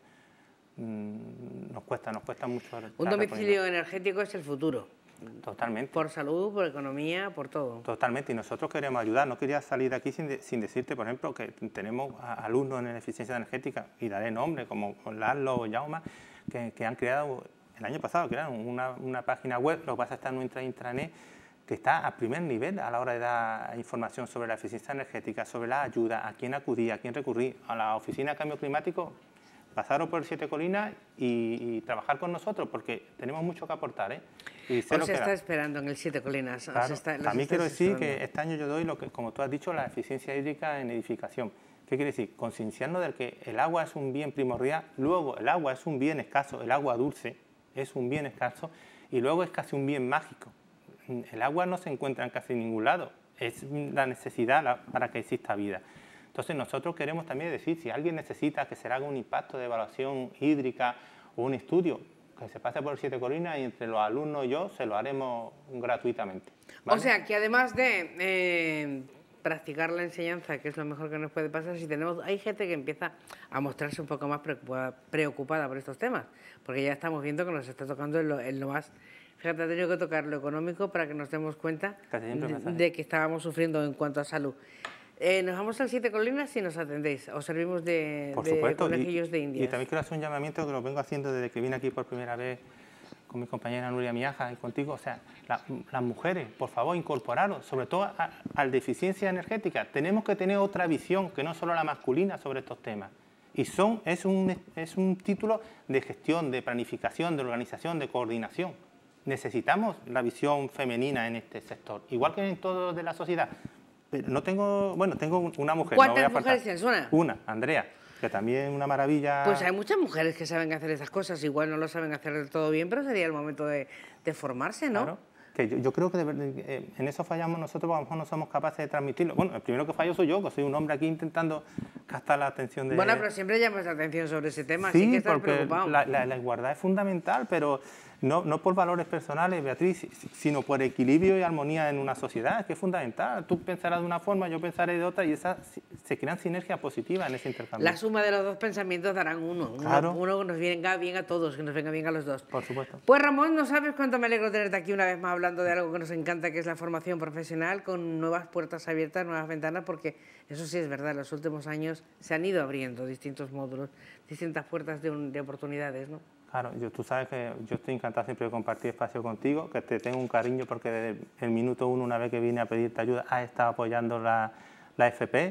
mmm, nos cuesta, nos cuesta mucho. Un domicilio energético es el futuro. Totalmente. Por salud, por economía, por todo. Totalmente, y nosotros queremos ayudar. No quería salir de aquí sin, de, sin decirte, por ejemplo, que tenemos alumnos en eficiencia energética, y daré nombre, como Lalo o Jauma, que, que han creado el año pasado, crearon una, una página web, lo que pasa es que está en nuestra intranet, que está a primer nivel a la hora de dar información sobre la eficiencia energética, sobre la ayuda, a quién acudir, a quién recurrir, a la Oficina de Cambio Climático, pasaros por el Siete Colinas y, y trabajar con nosotros, porque tenemos mucho que aportar, ¿eh? Y se está da. esperando en el Siete Colinas. Claro, está, a mí quiero decir esperando. que este año yo doy, lo que, como tú has dicho, la eficiencia hídrica en edificación. ¿Qué quiere decir? Concienciarnos de que el agua es un bien primordial, luego el agua es un bien escaso, el agua dulce es un bien escaso, y luego es casi un bien mágico. El agua no se encuentra en casi ningún lado, es la necesidad la, para que exista vida. Entonces nosotros queremos también decir, si alguien necesita que se haga un impacto de evaluación hídrica o un estudio, que se pase por el Siete Colinas, y entre los alumnos y yo se lo haremos gratuitamente, ¿vale? O sea, que además de eh, practicar la enseñanza, que es lo mejor que nos puede pasar, si tenemos, hay gente que empieza a mostrarse un poco más preocupada, preocupada por estos temas, porque ya estamos viendo que nos está tocando en lo, en lo más... Fíjate, ha tenido que tocar lo económico para que nos demos cuenta de, de que estábamos sufriendo en cuanto a salud. Eh, nos vamos al Siete Colinas si nos atendéis, os servimos de, por de supuesto, conejillos y, de Indias. Y también quiero hacer un llamamiento que lo vengo haciendo desde que vine aquí por primera vez con mi compañera Nuria Miaja y contigo. O sea, la, las mujeres, por favor, incorporaros, sobre todo a, a la eficiencia energética. Tenemos que tener otra visión que no solo la masculina sobre estos temas. Y son, es, un, es un título de gestión, de planificación, de organización, de coordinación. Necesitamos la visión femenina en este sector, igual que en todo de la sociedad. Pero no tengo, bueno, tengo una mujer. ¿Cuántas no voy a mujeres tienes? Una. Una, Andrea, que también es una maravilla. Pues hay muchas mujeres que saben hacer esas cosas, igual no lo saben hacer del todo bien, pero sería el momento de, de formarse, ¿no? Claro. Que yo, yo creo que de, de, en eso fallamos nosotros, a lo mejor no somos capaces de transmitirlo. Bueno, el primero que fallo soy yo, que soy un hombre aquí intentando captar la atención de... Bueno, pero siempre llamas la atención sobre ese tema, sí, así que estás porque preocupado. La, la, la igualdad es fundamental, pero no, no por valores personales, Beatriz, sino por equilibrio y armonía en una sociedad, es que es fundamental. Tú pensarás de una forma, yo pensaré de otra, y esa, se crean sinergias positivas en ese intercambio. La suma de los dos pensamientos darán uno, claro. uno, uno que nos venga bien a todos, que nos venga bien a los dos. Por supuesto. Pues Ramón, no sabes cuánto me alegro de tenerte aquí una vez más hablando de algo que nos encanta, que es la formación profesional, con nuevas puertas abiertas, nuevas ventanas, porque eso sí es verdad, en los últimos años se han ido abriendo distintos módulos, distintas puertas de, un, de oportunidades, ¿no? Claro, yo, tú sabes que yo estoy encantado siempre de compartir espacio contigo, que te tengo un cariño porque desde el minuto uno, una vez que vine a pedirte ayuda, has estado apoyando la, la F P,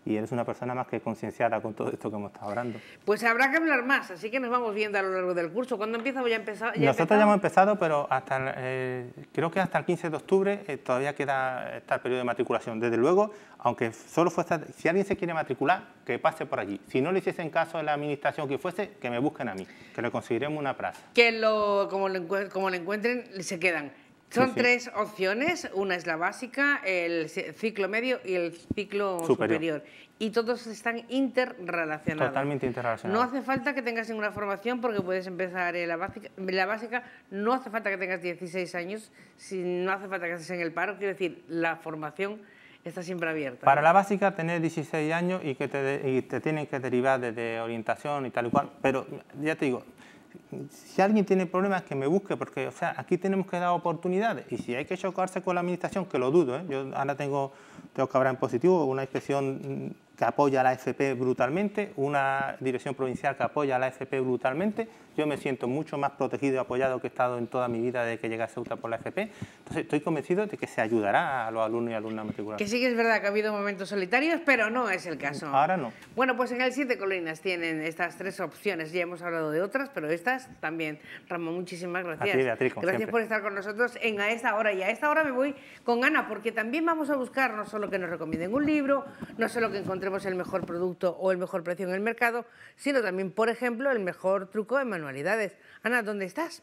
y eres una persona más que concienciada con todo esto que hemos estado hablando. Pues habrá que hablar más, así que nos vamos viendo a lo largo del curso. ¿Cuándo empieza? ¿Ya empezado? ¿Ya Nosotros empezado? ya hemos empezado, pero hasta eh, creo que hasta el quince de octubre eh, todavía queda está el periodo de matriculación. Desde luego, aunque solo fuese, si alguien se quiere matricular, que pase por allí. Si no le hiciesen caso en la administración que fuese, que me busquen a mí, que le conseguiremos una plaza. Que lo, como, lo, como lo encuentren, se quedan. Son Sí, sí. tres opciones, una es la básica, el ciclo medio y el ciclo superior. Superior. Y todos están interrelacionados. Totalmente interrelacionados. No hace falta que tengas ninguna formación porque puedes empezar en la básica, la básica. No hace falta que tengas dieciséis años, si no hace falta que estés en el paro. Quiero decir, la formación está siempre abierta. Para la básica, tener dieciséis años y que te, de, y te tienen que derivar desde orientación y tal y cual. Pero ya te digo, si alguien tiene problemas, que me busque, porque o sea, aquí tenemos que dar oportunidades. Y si hay que chocarse con la administración, que lo dudo, ¿eh? Yo ahora tengo, tengo que hablar en positivo, una inspección que apoya a la F P brutalmente, una dirección provincial que apoya a la F P brutalmente. Yo me siento mucho más protegido y apoyado que he estado en toda mi vida desde que llegué a Ceuta por la F P. Entonces estoy convencido de que se ayudará a los alumnos y alumnas matriculados. Que sí que es verdad que ha habido momentos solitarios, pero no es el caso. Ahora no. Bueno, pues en el Siete Colinas tienen estas tres opciones. Ya hemos hablado de otras, pero estas también. Ramón, muchísimas gracias. A ti, Beatriz, como gracias siempre. por estar con nosotros en A Esta Hora. Y a esta hora me voy con Ana, porque también vamos a buscar no solo que nos recomienden un libro, no solo que encontremos el mejor producto o el mejor precio en el mercado, sino también, por ejemplo, el mejor truco en manualidades. Ana, ¿dónde estás?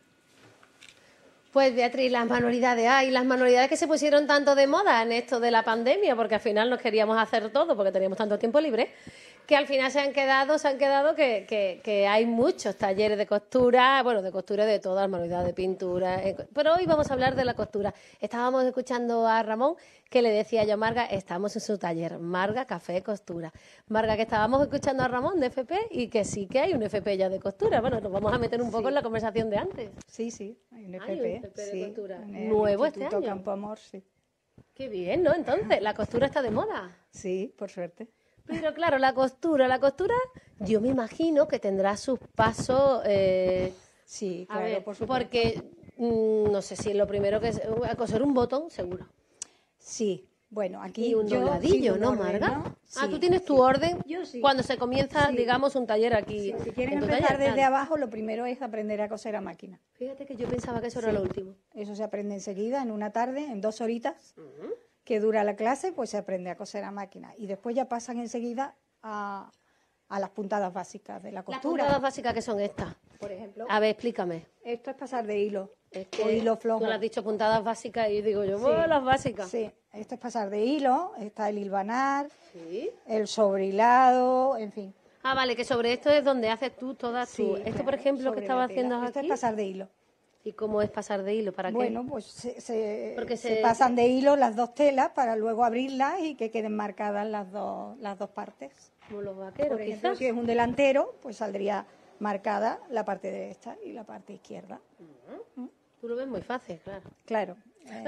Pues Beatriz, las manualidades, ay, las manualidades que se pusieron tanto de moda en esto de la pandemia, porque al final nos queríamos hacer todo, porque teníamos tanto tiempo libre, que al final se han quedado, se han quedado que, que, que hay muchos talleres de costura, bueno, de costura de todas, manualidades de pintura, eh, pero hoy vamos a hablar de la costura. Estábamos escuchando a Ramón, que le decía yo, Marga, estamos en su taller, Marga Café Costura. Marga, que estábamos escuchando a Ramón de F P y que sí que hay un F P ya de costura. Bueno, nos vamos a meter un poco Sí. en la conversación de antes. Sí, sí, hay un Hay F P, un F P de sí, costura. en el Nuevo este Instituto año. Campo Amor, sí. Qué bien, ¿no? Entonces, la costura está de moda. Sí, por suerte. Pero claro, la costura, la costura, yo me imagino que tendrá sus pasos, eh, Sí, a claro, ver, por supuesto. porque mm, no sé si lo primero que es a coser un botón, seguro. Sí, bueno, aquí Y un yo dobladillo, sigo un ¿no, orden, Marga? ¿no? Ah, Sí, tú tienes tu sí. orden Yo sí. cuando se comienza, Sí. digamos, un taller aquí. Sí, si quieren en tu empezar taller, desde claro. abajo, lo primero es aprender a coser a máquina. Fíjate que yo pensaba que eso era Sí. lo último. Eso se aprende enseguida, en una tarde, en dos horitas que dura la clase, pues se aprende a coser a máquina. Y después ya pasan enseguida a, a las puntadas básicas de la Las costura. puntadas básicas que son estas. Por ejemplo, A ver, explícame. esto es pasar de hilo, Es o hilo flojo. Tú le has dicho puntadas básicas y digo yo, Sí. "Oh, las básicas". Sí, esto es pasar de hilo, está el hilvanar, Sí. el sobrehilado, en fin. Ah, vale, que sobre esto es donde haces tú todas Sí, tus... Esto, por claro, ejemplo, que sobre estaba la tela. haciendo Esto aquí. es pasar de hilo. ¿Y cómo es pasar de hilo? ¿Para Bueno, pues se, se- Porque se se- pasan de hilo las dos telas para luego abrirlas y que queden marcadas las dos, las dos partes. qué? Como los vaqueros, Por ejemplo, quizás. si es un delantero, pues saldría marcada la parte derecha y la parte izquierda. Tú lo ves muy fácil, claro. Claro. eh,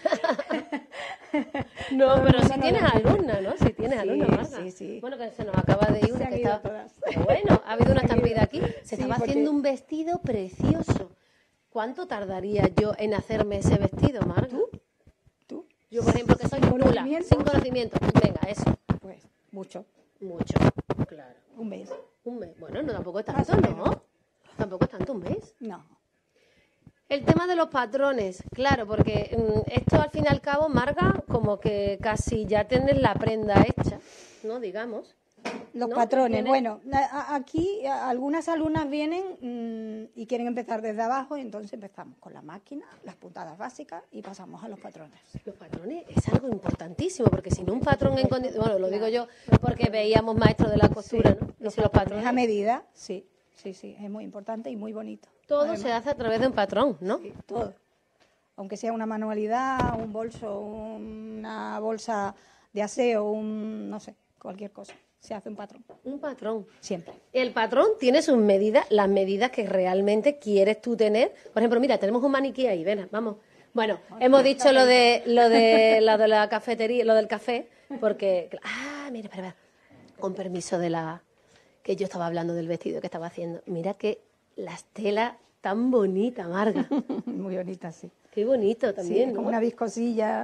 No, pero si no, tienes no. alumna, ¿no? Si tienes Sí, alumna, Marga. sí, sí. Bueno, que se nos acaba de ir Se una han que ido estaba... todas. Pero bueno, ha habido una estampida aquí. Se Sí, estaba porque- haciendo un vestido precioso. ¿Cuánto tardaría yo en hacerme ese vestido, Marga? ¿Tú? ¿Tú? Yo, por ejemplo, que soy ¿Sin nula, conocimiento? sin conocimiento. Venga, eso. Pues mucho. Mucho. Claro. Un mes. Un mes. Bueno, no, tampoco es Más tanto, o menos. ¿no? Tampoco es tanto un mes. No. El tema de los patrones, claro, porque mm, esto al fin y al cabo, Marga, como que casi ya tienes la prenda hecha, ¿no? Digamos. Los ¿No? patrones, Tienes- bueno, a- a- aquí a- algunas alumnas vienen mm, y quieren empezar desde abajo y entonces empezamos con la máquina, las puntadas básicas y pasamos a los patrones. Los patrones es algo importantísimo, porque sin un patrón en condiciones, bueno, lo digo yo porque veíamos maestros de la costura, ¿no? Y Los si los patrones, a medida, sí, sí, sí, es muy importante y muy bonito. todo Además, se hace a través de un patrón, ¿no? sí, todo. Aunque sea una manualidad, un bolso, una bolsa de aseo, un, no sé, cualquier cosa, se hace un patrón, Un patrón. siempre. El patrón tiene sus medidas, las medidas que realmente quieres tú tener. Por ejemplo, mira, tenemos un maniquí ahí, ven, vamos. Bueno, hemos dicho lo de lo de lo de la cafetería, lo del café, porque ah, mira, espera, espera. Con permiso de la que yo estaba hablando del vestido que estaba haciendo. Mira que las telas tan bonitas, Marga. Muy bonita, sí. Qué bonito Sí, también, como ¿no? una viscosilla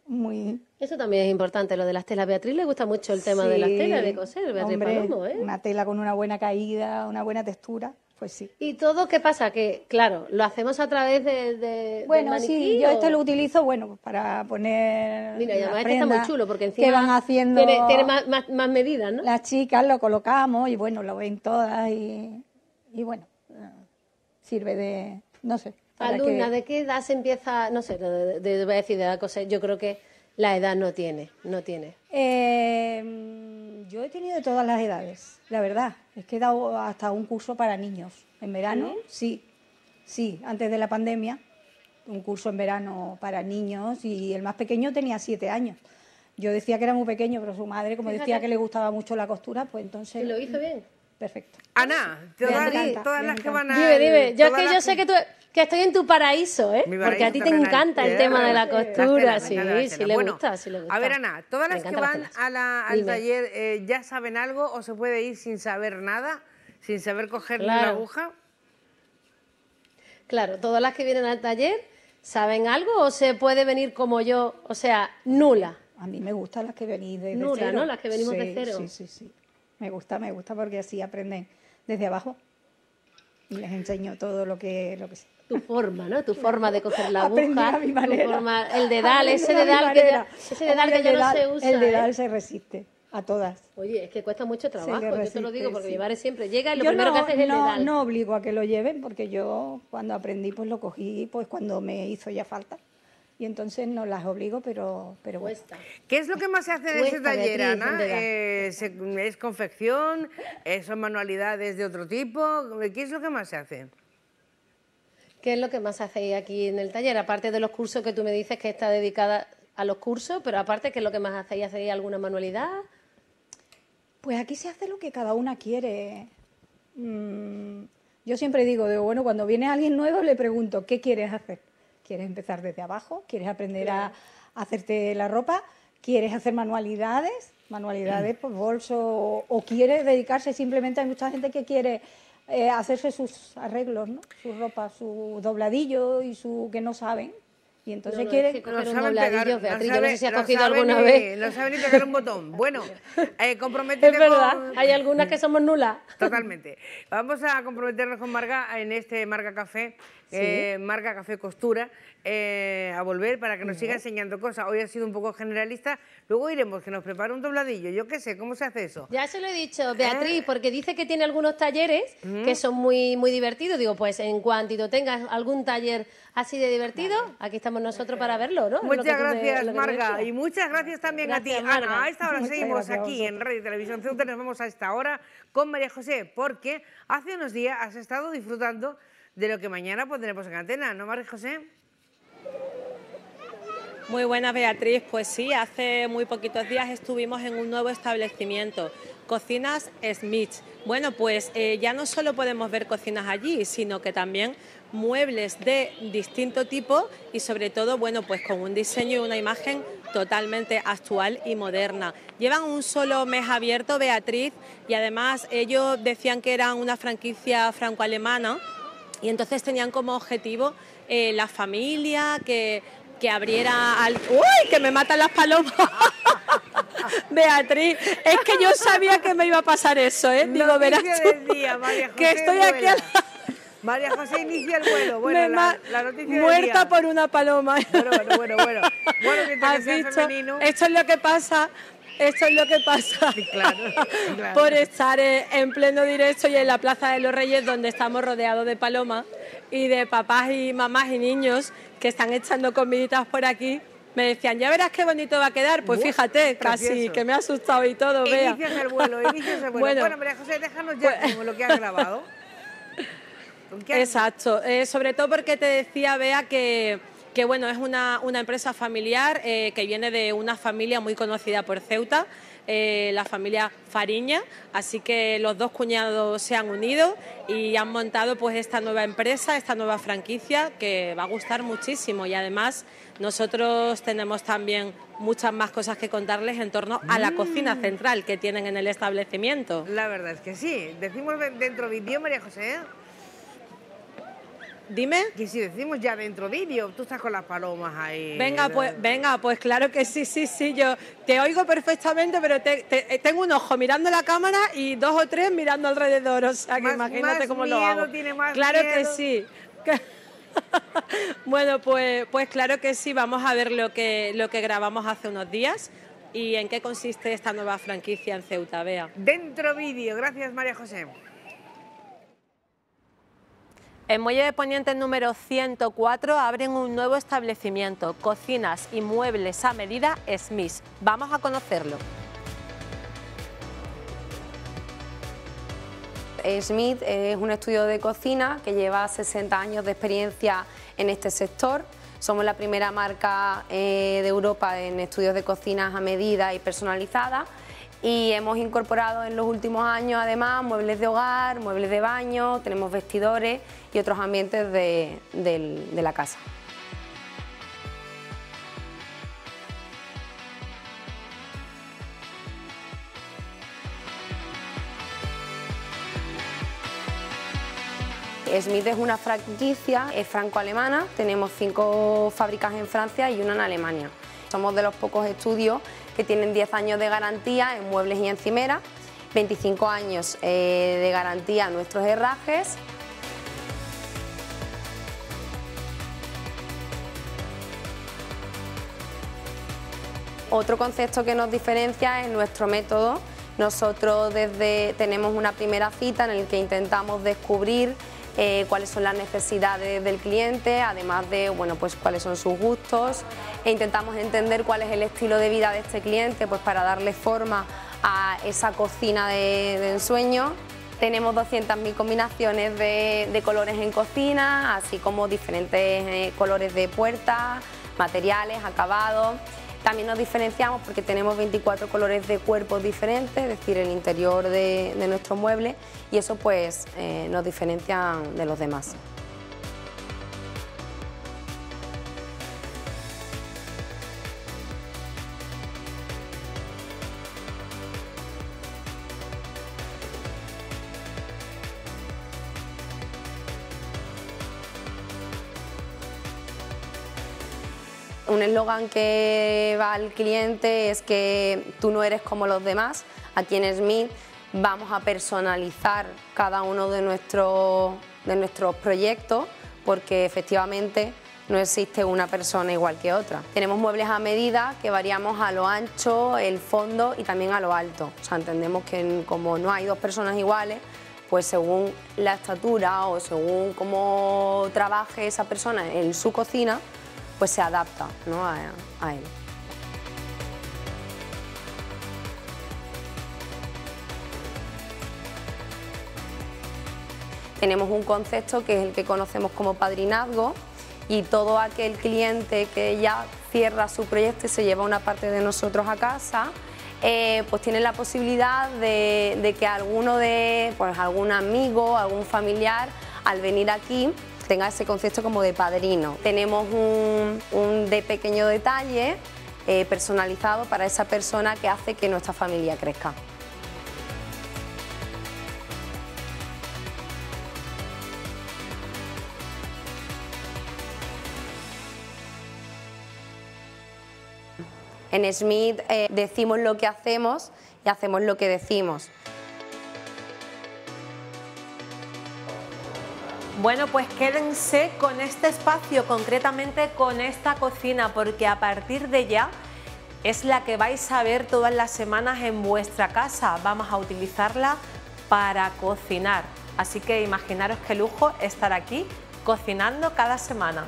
muy... Eso también es importante, lo de las telas. A Beatriz le gusta mucho el tema Sí, de las telas, de coser, Beatriz hombre, Palomo, ¿eh? una tela con una buena caída, una buena textura, pues sí. ¿Y todo qué pasa? Que, claro, lo hacemos a través de, de Bueno, del sí, maniquí, yo ¿o? este lo utilizo, bueno, pues para poner Mira, y las además este está muy prendas chulo, porque encima que van haciendo tiene, tiene más, más, más medidas, ¿no? las chicas, lo colocamos y bueno, lo ven todas y, y bueno, eh, sirve de, no sé. para Alumna, que- ¿de qué edad se empieza? No sé, de, de, de- voy a decir de la cosa, yo creo que la edad no tiene, no tiene. Eh, yo he tenido de todas las edades, la verdad. Es que he dado hasta un curso para niños en verano, sí, sí, antes de la pandemia, un curso en verano para niños y el más pequeño tenía siete años. Yo decía que era muy pequeño, pero su madre, como Fíjate. decía que le gustaba mucho la costura, pues entonces... ¿Y lo hizo bien? Perfecto. Ana, todas, encanta, todas me las que encanta. van a... Dime, dime, yo es todas que yo las sé que tú, que estoy en tu paraíso, ¿eh? Mi Porque a paraíso ti te terrenal. encanta el Sí, tema de la las costura, telas, me sí, encantan las sí telas. le Bueno, gusta, sí le gusta. A ver, Ana, ¿todas Me las que encantan van las telas. a la- al Dime. taller eh, ya saben algo o se puede ir sin saber nada, sin saber coger ni Claro. una aguja? Claro, todas las que vienen al taller, ¿saben algo o se puede venir como yo, o sea, nula? A mí me gustan las que venís desde Nula, cero. ¿no? Las que venimos de Sí, cero. Sí, sí, sí. Me gusta, me gusta porque así aprenden desde abajo y les enseño todo lo que, lo que sé. Tu forma, ¿no? Tu forma de coger la Aprender aguja, a mi tu manera. forma, el dedal, ese Aprender a mi dedal que ya, manera. ese dedal Hombre, que ya el no dedal- se usa, El dedal ¿eh? se resiste a todas. Oye, es que cuesta mucho trabajo, que yo te lo resiste, digo porque sí. mi madre siempre llega y lo Yo primero no, que hace es el no, dedal. no obligo a que lo lleven porque yo cuando aprendí pues lo cogí pues cuando me hizo ya falta. Y entonces no las obligo, pero, pero bueno. Cuesta. ¿Qué es lo que más se hace en ese Cuesta, taller, Beatriz, Ana? en dedal. Eh, se- ¿Es confección? Eh, ¿Son manualidades de otro tipo? ¿Qué es lo que más se hace? ¿Qué es lo que más hacéis aquí en el taller? Aparte de los cursos que tú me dices que está dedicada a los cursos, pero aparte, ¿qué es lo que más hacéis? ¿Hacéis alguna manualidad? Pues aquí se hace lo que cada una quiere. Mm, yo siempre digo, digo, bueno, cuando viene alguien nuevo le pregunto, ¿qué quieres hacer? ¿Quieres empezar desde abajo? ¿Quieres aprender a, a hacerte la ropa? ¿Quieres hacer manualidades? Manualidades, pues bolso, o, o quieres dedicarse simplemente, hay mucha gente que quiere eh, hacerse sus arreglos, ¿no? Su ropa, su dobladillo y su que no saben. Y entonces No, no, quiere... es que No coger un saben dobladillo, pegar, Beatriz, no yo no sé sabe- si has no cogido saben alguna ni- vez. No saben ni pegar un botón. Bueno, eh, comprométete Es verdad, con... hay algunas que somos nulas. Totalmente. Vamos a comprometernos con Marga en este Marga Café, eh, Marga Café Costura, eh, a volver para que nos siga enseñando cosas. Hoy ha sido un poco generalista, luego iremos, que nos prepare un dobladillo. Yo qué sé, ¿cómo se hace eso? Ya se lo he dicho, ¿Eh? Beatriz, porque dice que tiene algunos talleres que son muy, muy divertidos. Digo, pues en cuantito tengas algún taller así de divertido, aquí estamos nosotros para verlo, ¿no? Es lo que Muchas tú me- gracias, lo que me Marga. decías. Y muchas gracias también Gracias, a ti, Ana. Marga. A esta hora Muchas seguimos gracias a aquí en Radio y Televisión Ceuta. Nos vemos a esta hora con María José, porque hace unos días has estado disfrutando de lo que mañana pondremos en antena, ¿no, María José? Muy buenas, Beatriz. Pues sí, hace muy poquitos días estuvimos en un nuevo establecimiento, Cocinas Smith. Bueno, pues eh, ya no solo podemos ver cocinas allí, sino que también muebles de distinto tipo y sobre todo, bueno, pues con un diseño y una imagen totalmente actual y moderna. Llevan un solo mes abierto, Beatriz, y además ellos decían que eran una franquicia franco-alemana y entonces tenían como objetivo eh, la familia, que... que abriera al... ¡Uy! ¡Que me matan las palomas! Beatriz, es que yo sabía que me iba a pasar eso, ¿eh? Digo, verás Noticia tú, del día, María José que estoy aquí a vuela. la- María José inicia el vuelo. Bueno, me la, ma- la noticia del muerta día. por una paloma. Bueno, bueno, bueno, bueno. Bueno, mientras que ¿Has sea visto? femenino. Esto es lo que pasa, esto es lo que pasa Claro, claro. por estar eh, en pleno directo y en la Plaza de los Reyes, donde estamos rodeados de palomas y de papás y mamás y niños que están echando comiditas por aquí. Me decían, ya verás qué bonito va a quedar. Pues Buah, fíjate, casi precioso. que me ha asustado y todo, vea. Inicias el vuelo, inicias el vuelo. Bueno, Bueno, María José, déjanos ya pues- con lo que has grabado. ¿Con qué has- Exacto, eh, sobre todo porque te decía, Bea, que, que bueno, es una, una empresa familiar eh, que viene de una familia muy conocida por Ceuta, eh, la familia Fariña, así que los dos cuñados se han unido y han montado pues esta nueva empresa, esta nueva franquicia que va a gustar muchísimo y además nosotros tenemos también muchas más cosas que contarles en torno a la cocina central que tienen en el establecimiento. La verdad es que sí. Decimos de- dentro vídeo, María José. Dime. Que si decimos ya dentro vídeo, tú estás con las palomas ahí. Venga, pues, venga, pues claro que sí, sí, sí, yo te oigo perfectamente, pero te, te, tengo un ojo mirando la cámara y dos o tres mirando alrededor, o sea que Más- imagínate más cómo miedo, lo hago. tiene más claro que miedo. sí. Bueno, pues, pues claro que sí, vamos a ver lo que, lo que grabamos hace unos días y en qué consiste esta nueva franquicia en Ceuta, Bea. Dentro vídeo, gracias María José. En Muelle de Poniente número ciento cuatro abren un nuevo establecimiento, cocinas y muebles a medida Smith. Vamos a conocerlo. Smith es un estudio de cocina que lleva sesenta años de experiencia en este sector. Somos la primera marca eh, de Europa en estudios de cocinas a medida y personalizadas y hemos incorporado en los últimos años además muebles de hogar, muebles de baño, tenemos vestidores y otros ambientes de, de, de la casa. Smith es una franquicia, es franco-alemana, tenemos cinco fábricas en Francia y una en Alemania. Somos de los pocos estudios que tienen diez años de garantía en muebles y encimeras, veinticinco años eh, de garantía en nuestros herrajes. Otro concepto que nos diferencia es nuestro método. Nosotros desde tenemos una primera cita en la que intentamos descubrir Eh, cuáles son las necesidades del cliente, además de bueno, pues, cuáles son sus gustos, e intentamos entender cuál es el estilo de vida de este cliente pues, para darle forma a esa cocina de, de ensueño. Tenemos doscientas mil combinaciones de, de colores en cocina, así como diferentes eh, colores de puertas, materiales, acabados. También nos diferenciamos porque tenemos veinticuatro colores de cuerpos diferentes, es decir, el interior de, de nuestro mueble, y eso pues eh, nos diferencia de los demás. Un eslogan que va al cliente es que tú no eres como los demás. Aquí en Smith vamos a personalizar cada uno de nuestros, de nuestros proyectos porque efectivamente no existe una persona igual que otra. Tenemos muebles a medida que variamos a lo ancho, el fondo y también a lo alto. O sea, entendemos que como no hay dos personas iguales, pues según la estatura o según cómo trabaje esa persona en su cocina, pues se adapta, ¿no? a, a él. Tenemos un concepto que es el que conocemos como padrinazgo y todo aquel cliente que ya cierra su proyecto y se lleva una parte de nosotros a casa, eh, pues tiene la posibilidad de, de que alguno de, pues algún amigo, algún familiar, al venir aquí, tenga ese concepto como de padrino. Tenemos un, un de pequeño detalle eh, personalizado para esa persona que hace que nuestra familia crezca. En Smith eh, decimos lo que hacemos y hacemos lo que decimos. Bueno, pues quédense con este espacio, concretamente con esta cocina, porque a partir de ya es la que vais a ver todas las semanas en vuestra casa. Vamos a utilizarla para cocinar, así que imaginaros qué lujo estar aquí cocinando cada semana.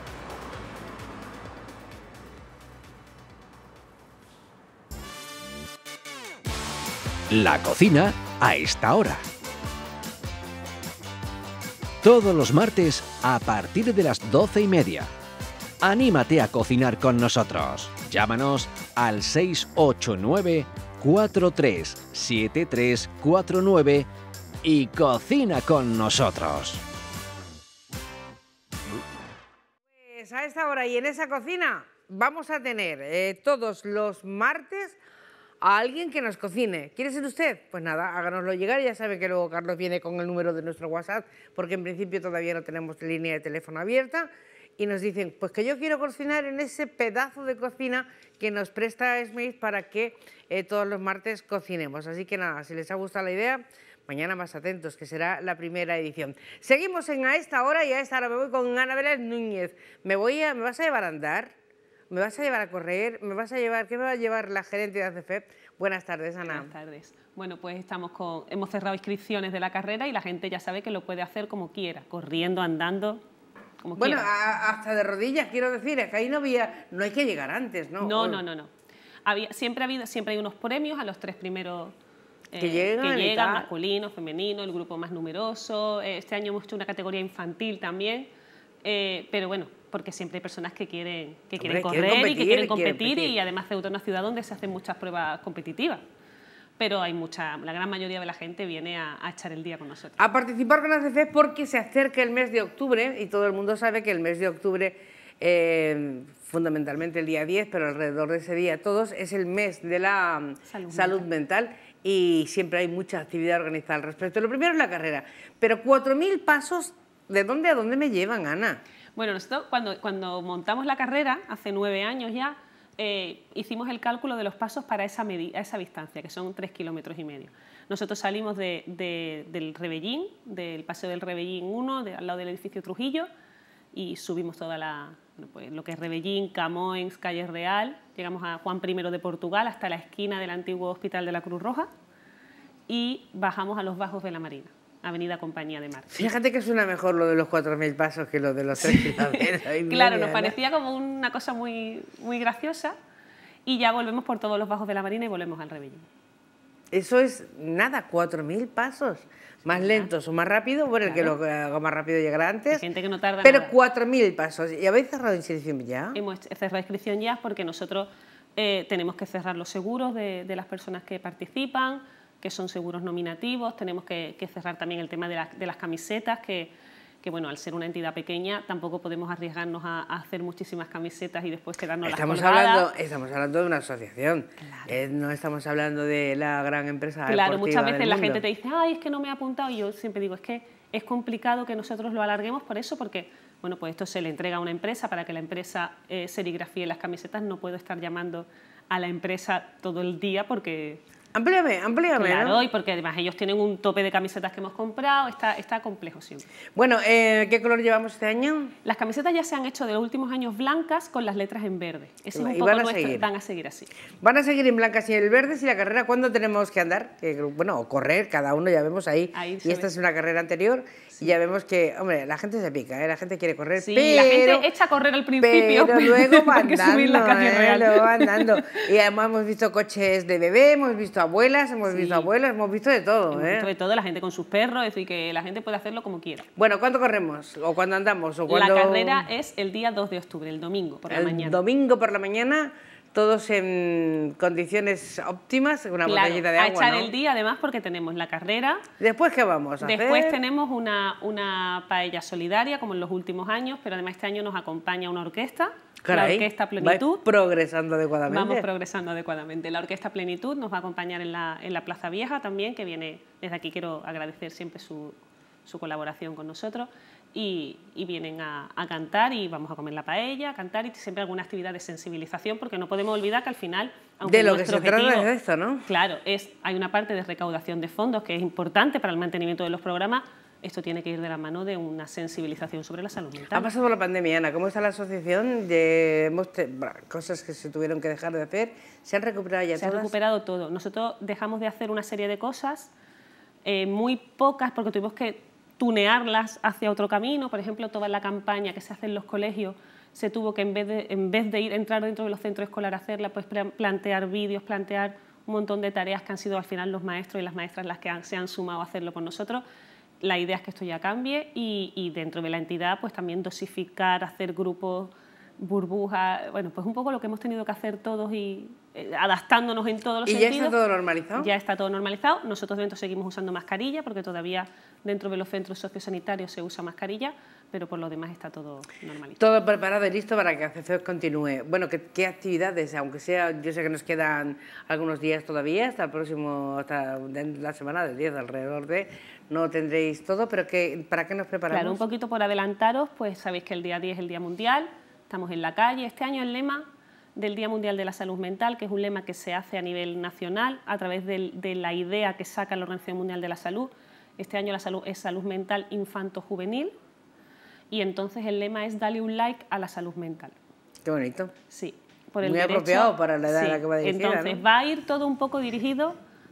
La cocina a esta hora. Todos los martes a partir de las doce y media. Anímate a cocinar con nosotros. Llámanos al seis ocho nueve, cuatro tres siete tres cuatro nueve y cocina con nosotros. Pues a esta hora y en esa cocina vamos a tener eh, todos los martes a alguien que nos cocine. ¿Quiere ser usted? Pues nada, háganoslo llegar. Ya sabe que luego Carlos viene con el número de nuestro WhatsApp, porque en principio todavía no tenemos línea de teléfono abierta, y nos dicen, pues que yo quiero cocinar en ese pedazo de cocina que nos presta Smith para que eh, todos los martes cocinemos. Así que nada, si les ha gustado la idea, mañana más atentos, que será la primera edición. Seguimos en A Esta Hora, y a esta hora me voy con Ana Belén Núñez. Me, voy a, ¿Me vas a llevar a andar? ¿Me vas a llevar a correr? ¿Me vas a llevar? ¿Qué me va a llevar la gerente de A C F E P? Buenas tardes, Ana. Buenas tardes. Bueno, pues estamos con, hemos cerrado inscripciones de la carrera y la gente ya sabe que lo puede hacer como quiera, corriendo, andando, como bueno, quiera. A, hasta de rodillas, quiero decir, es que ahí no había, no hay que llegar antes, ¿no? No, no, no, no. Había, siempre, ha habido, siempre hay unos premios a los tres primeros eh, que llegan, que llegan masculino, femenino, el grupo más numeroso. Este año hemos hecho una categoría infantil también, eh, pero bueno, porque siempre hay personas que quieren, que quieren Hombre, correr competir, y que quieren competir, competir, y además Ceuta es una ciudad donde se hacen muchas pruebas competitivas. Pero hay mucha, la gran mayoría de la gente viene a, a echar el día con nosotros. A participar con A C F E P porque se acerca el mes de octubre, y todo el mundo sabe que el mes de octubre, eh, fundamentalmente el día diez, pero alrededor de ese día todos, es el mes de la salud, salud mental. mental, y siempre hay mucha actividad organizada al respecto. Lo primero es la carrera, pero cuatro mil pasos, ¿de dónde a dónde me llevan, Ana? Bueno, nosotros cuando, cuando montamos la carrera, hace nueve años ya, Eh, hicimos el cálculo de los pasos para esa, esa distancia, que son tres kilómetros y medio. Nosotros salimos de, de, del Rebellín, del Paseo del Rebellín uno, de, al lado del edificio Trujillo, y subimos toda la, bueno, pues, lo que es Rebellín, Camões, Calle Real, llegamos a Juan primero de Portugal, hasta la esquina del antiguo Hospital de la Cruz Roja, y bajamos a los Bajos de la Marina, Avenida Compañía de Mar. Fíjate que suena mejor lo de los cuatro mil pasos que lo de los tres kilómetros. Claro, nos parecía como una cosa muy, muy graciosa, y ya volvemos por todos los Bajos de la Marina y volvemos al Rebellín. Eso es nada, cuatro mil pasos. Más lentos o más rápido, bueno, claro. El que lo haga más rápido llegará antes. Hay gente que no tarda Pero nada. cuatro mil pasos. ¿Y habéis cerrado inscripción ya? Hemos cerrado inscripción ya porque nosotros eh, tenemos que cerrar los seguros de, de las personas que participan, que son seguros nominativos, tenemos que, que cerrar también el tema de, la, de las camisetas, que, que bueno, al ser una entidad pequeña tampoco podemos arriesgarnos a, a hacer muchísimas camisetas y después quedarnos estamos las colgadas. hablando Estamos hablando de una asociación, claro. eh, no estamos hablando de la gran empresa Claro, muchas veces la mundo. gente te dice, ay, es que no me he apuntado, y yo siempre digo, es que es complicado que nosotros lo alarguemos por eso, porque bueno, pues esto se le entrega a una empresa para que la empresa eh, serigrafíe las camisetas. No puedo estar llamando a la empresa todo el día porque... Amplíame, amplíame. Claro, ¿no? y porque además ellos tienen un tope de camisetas que hemos comprado, está, está complejo siempre. Bueno, eh, ¿qué color llevamos este año? Las camisetas ya se han hecho de los últimos años blancas con las letras en verde. Ese es un y poco van a nuestro, seguir. Van a seguir así. Van a seguir en blancas y en el verde. ¿Y la carrera cuándo tenemos que andar? Eh, bueno, o correr, cada uno ya vemos ahí. ahí y esta ve. Es una carrera anterior. Sí. Y ya vemos que, hombre, la gente se pica, ¿eh? La gente quiere correr, sí, pero... la gente echa a correr al principio, pero luego va que subir la calle andando, real. ¿eh? Luego va andando. Y además hemos visto coches de bebé, hemos visto abuelas, hemos Sí. visto abuelos, hemos visto de todo, hemos ¿eh? visto de todo, la gente con sus perros, es decir, que la gente puede hacerlo como quiera. Bueno, ¿cuándo corremos? ¿O cuándo andamos? ¿O cuándo... La carrera es el día dos de octubre, el domingo por la el mañana. El domingo por la mañana, todos en condiciones óptimas, una claro, botellita de agua, a echar ¿no? el día, además, porque tenemos la carrera. ¿Después qué vamos a Después hacer? tenemos una, una paella solidaria, como en los últimos años, pero además este año nos acompaña una orquesta, Caray, la Orquesta Plenitud. ¿vais progresando adecuadamente? Vamos progresando adecuadamente. La Orquesta Plenitud nos va a acompañar en la, en la Plaza Vieja también, que viene, desde aquí quiero agradecer siempre su, su colaboración con nosotros. Y, y vienen a, a cantar y vamos a comer la paella, a cantar y siempre alguna actividad de sensibilización, porque no podemos olvidar que al final... De lo que se trata de esto, ¿no? Claro, es, hay una parte de recaudación de fondos que es importante para el mantenimiento de los programas. Esto tiene que ir de la mano de una sensibilización sobre la salud mental. Ha pasado la pandemia, Ana. ¿Cómo está la asociación? De, hemos te, cosas que se tuvieron que dejar de hacer. ¿Se han recuperado ya se todas? Se ha recuperado todo. Nosotros dejamos de hacer una serie de cosas, eh, muy pocas, porque tuvimos que tunearlas hacia otro camino. Por ejemplo, toda la campaña que se hace en los colegios se tuvo que, en vez de, en vez de ir entrar dentro de los centros escolares a hacerla, pues plantear vídeos, plantear un montón de tareas que han sido al final los maestros y las maestras las que han, se han sumado a hacerlo por nosotros. La idea es que esto ya cambie y, y dentro de la entidad pues también dosificar, hacer grupos, burbujas, bueno, pues un poco lo que hemos tenido que hacer todos y eh, adaptándonos en todos los ¿Y sentidos. ya está todo normalizado? Ya está todo normalizado. Nosotros dentro seguimos usando mascarilla porque todavía dentro de los centros sociosanitarios se usa mascarilla, pero por lo demás está todo normalito. Todo preparado y listo para que Accesos continúe. Bueno, ¿qué, qué actividades, aunque sea, yo sé que nos quedan algunos días todavía, hasta el próximo, hasta la semana del diez, alrededor de, no tendréis todo, pero ¿qué, ¿para qué nos preparamos? Claro, un poquito por adelantaros, pues sabéis que el día diez es el Día Mundial, estamos en la calle. Este año el lema del Día Mundial de la Salud Mental, que es un lema que se hace a nivel nacional a través de, de la idea que saca la Organización Mundial de la Salud. Este año la salud es salud mental infanto-juvenil. Y entonces el lema es dale un like a la salud mental. Qué bonito. Sí. Por el Muy derecho, apropiado para la edad sí. a la que va dirigida, Entonces ¿no? va a ir todo un poco dirigido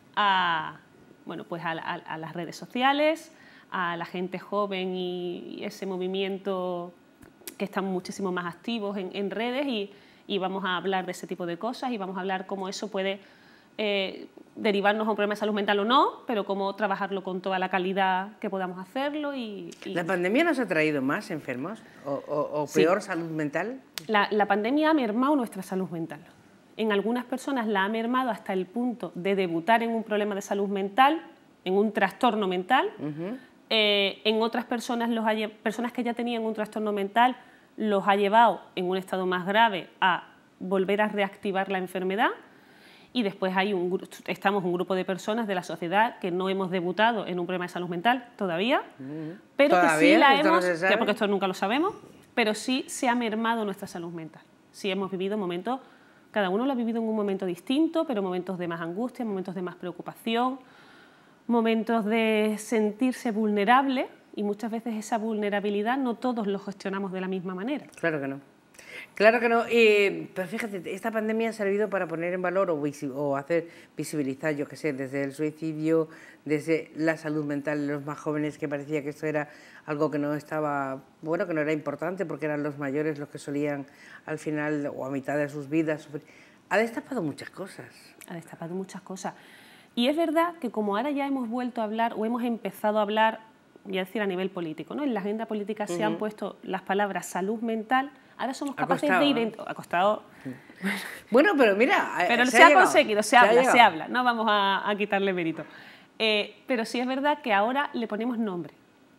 a, bueno, pues a, a, a las redes sociales, a la gente joven y, y ese movimiento que están muchísimo más activos en, en redes y, y vamos a hablar de ese tipo de cosas y vamos a hablar cómo eso puede Eh, derivarnos a un problema de salud mental o no, pero cómo trabajarlo con toda la calidad que podamos hacerlo. Y, y... ¿La pandemia nos ha traído más enfermos o, o, o Sí. peor salud mental? La, la pandemia ha mermado nuestra salud mental. En algunas personas la ha mermado hasta el punto de debutar en un problema de salud mental, en un trastorno mental. Uh-huh. eh, en otras personas, los ha, personas que ya tenían un trastorno mental los ha llevado en un estado más grave a volver a reactivar la enfermedad. Y después hay un, estamos un grupo de personas de la sociedad que no hemos debutado en un problema de salud mental todavía, pero ¿Todavía? que sí la ¿Esto hemos, no se sabe? porque esto nunca lo sabemos, pero sí se ha mermado nuestra salud mental. Sí hemos vivido momentos, cada uno lo ha vivido en un momento distinto, pero momentos de más angustia, momentos de más preocupación, momentos de sentirse vulnerable, y muchas veces esa vulnerabilidad no todos lo gestionamos de la misma manera. Claro que no. Claro que no, eh, pero fíjate, esta pandemia ha servido para poner en valor o, visi o hacer visibilizar, yo qué sé, desde el suicidio, desde la salud mental de los más jóvenes, que parecía que esto era algo que no estaba, bueno, que no era importante porque eran los mayores los que solían al final o a mitad de sus vidas sufrir. Ha destapado muchas cosas. Ha destapado muchas cosas. Y es verdad que como ahora ya hemos vuelto a hablar o hemos empezado a hablar, voy a decir a nivel político, ¿no? En la agenda política uh-huh. se han puesto las palabras salud mental. Ahora somos capaces costado, de identificar. ¿no? Ha costado. Bueno, pero mira. Pero se, se ha, ha conseguido, se, se habla, ha se habla. No vamos a, a quitarle mérito. Eh, pero sí es verdad que ahora le ponemos nombre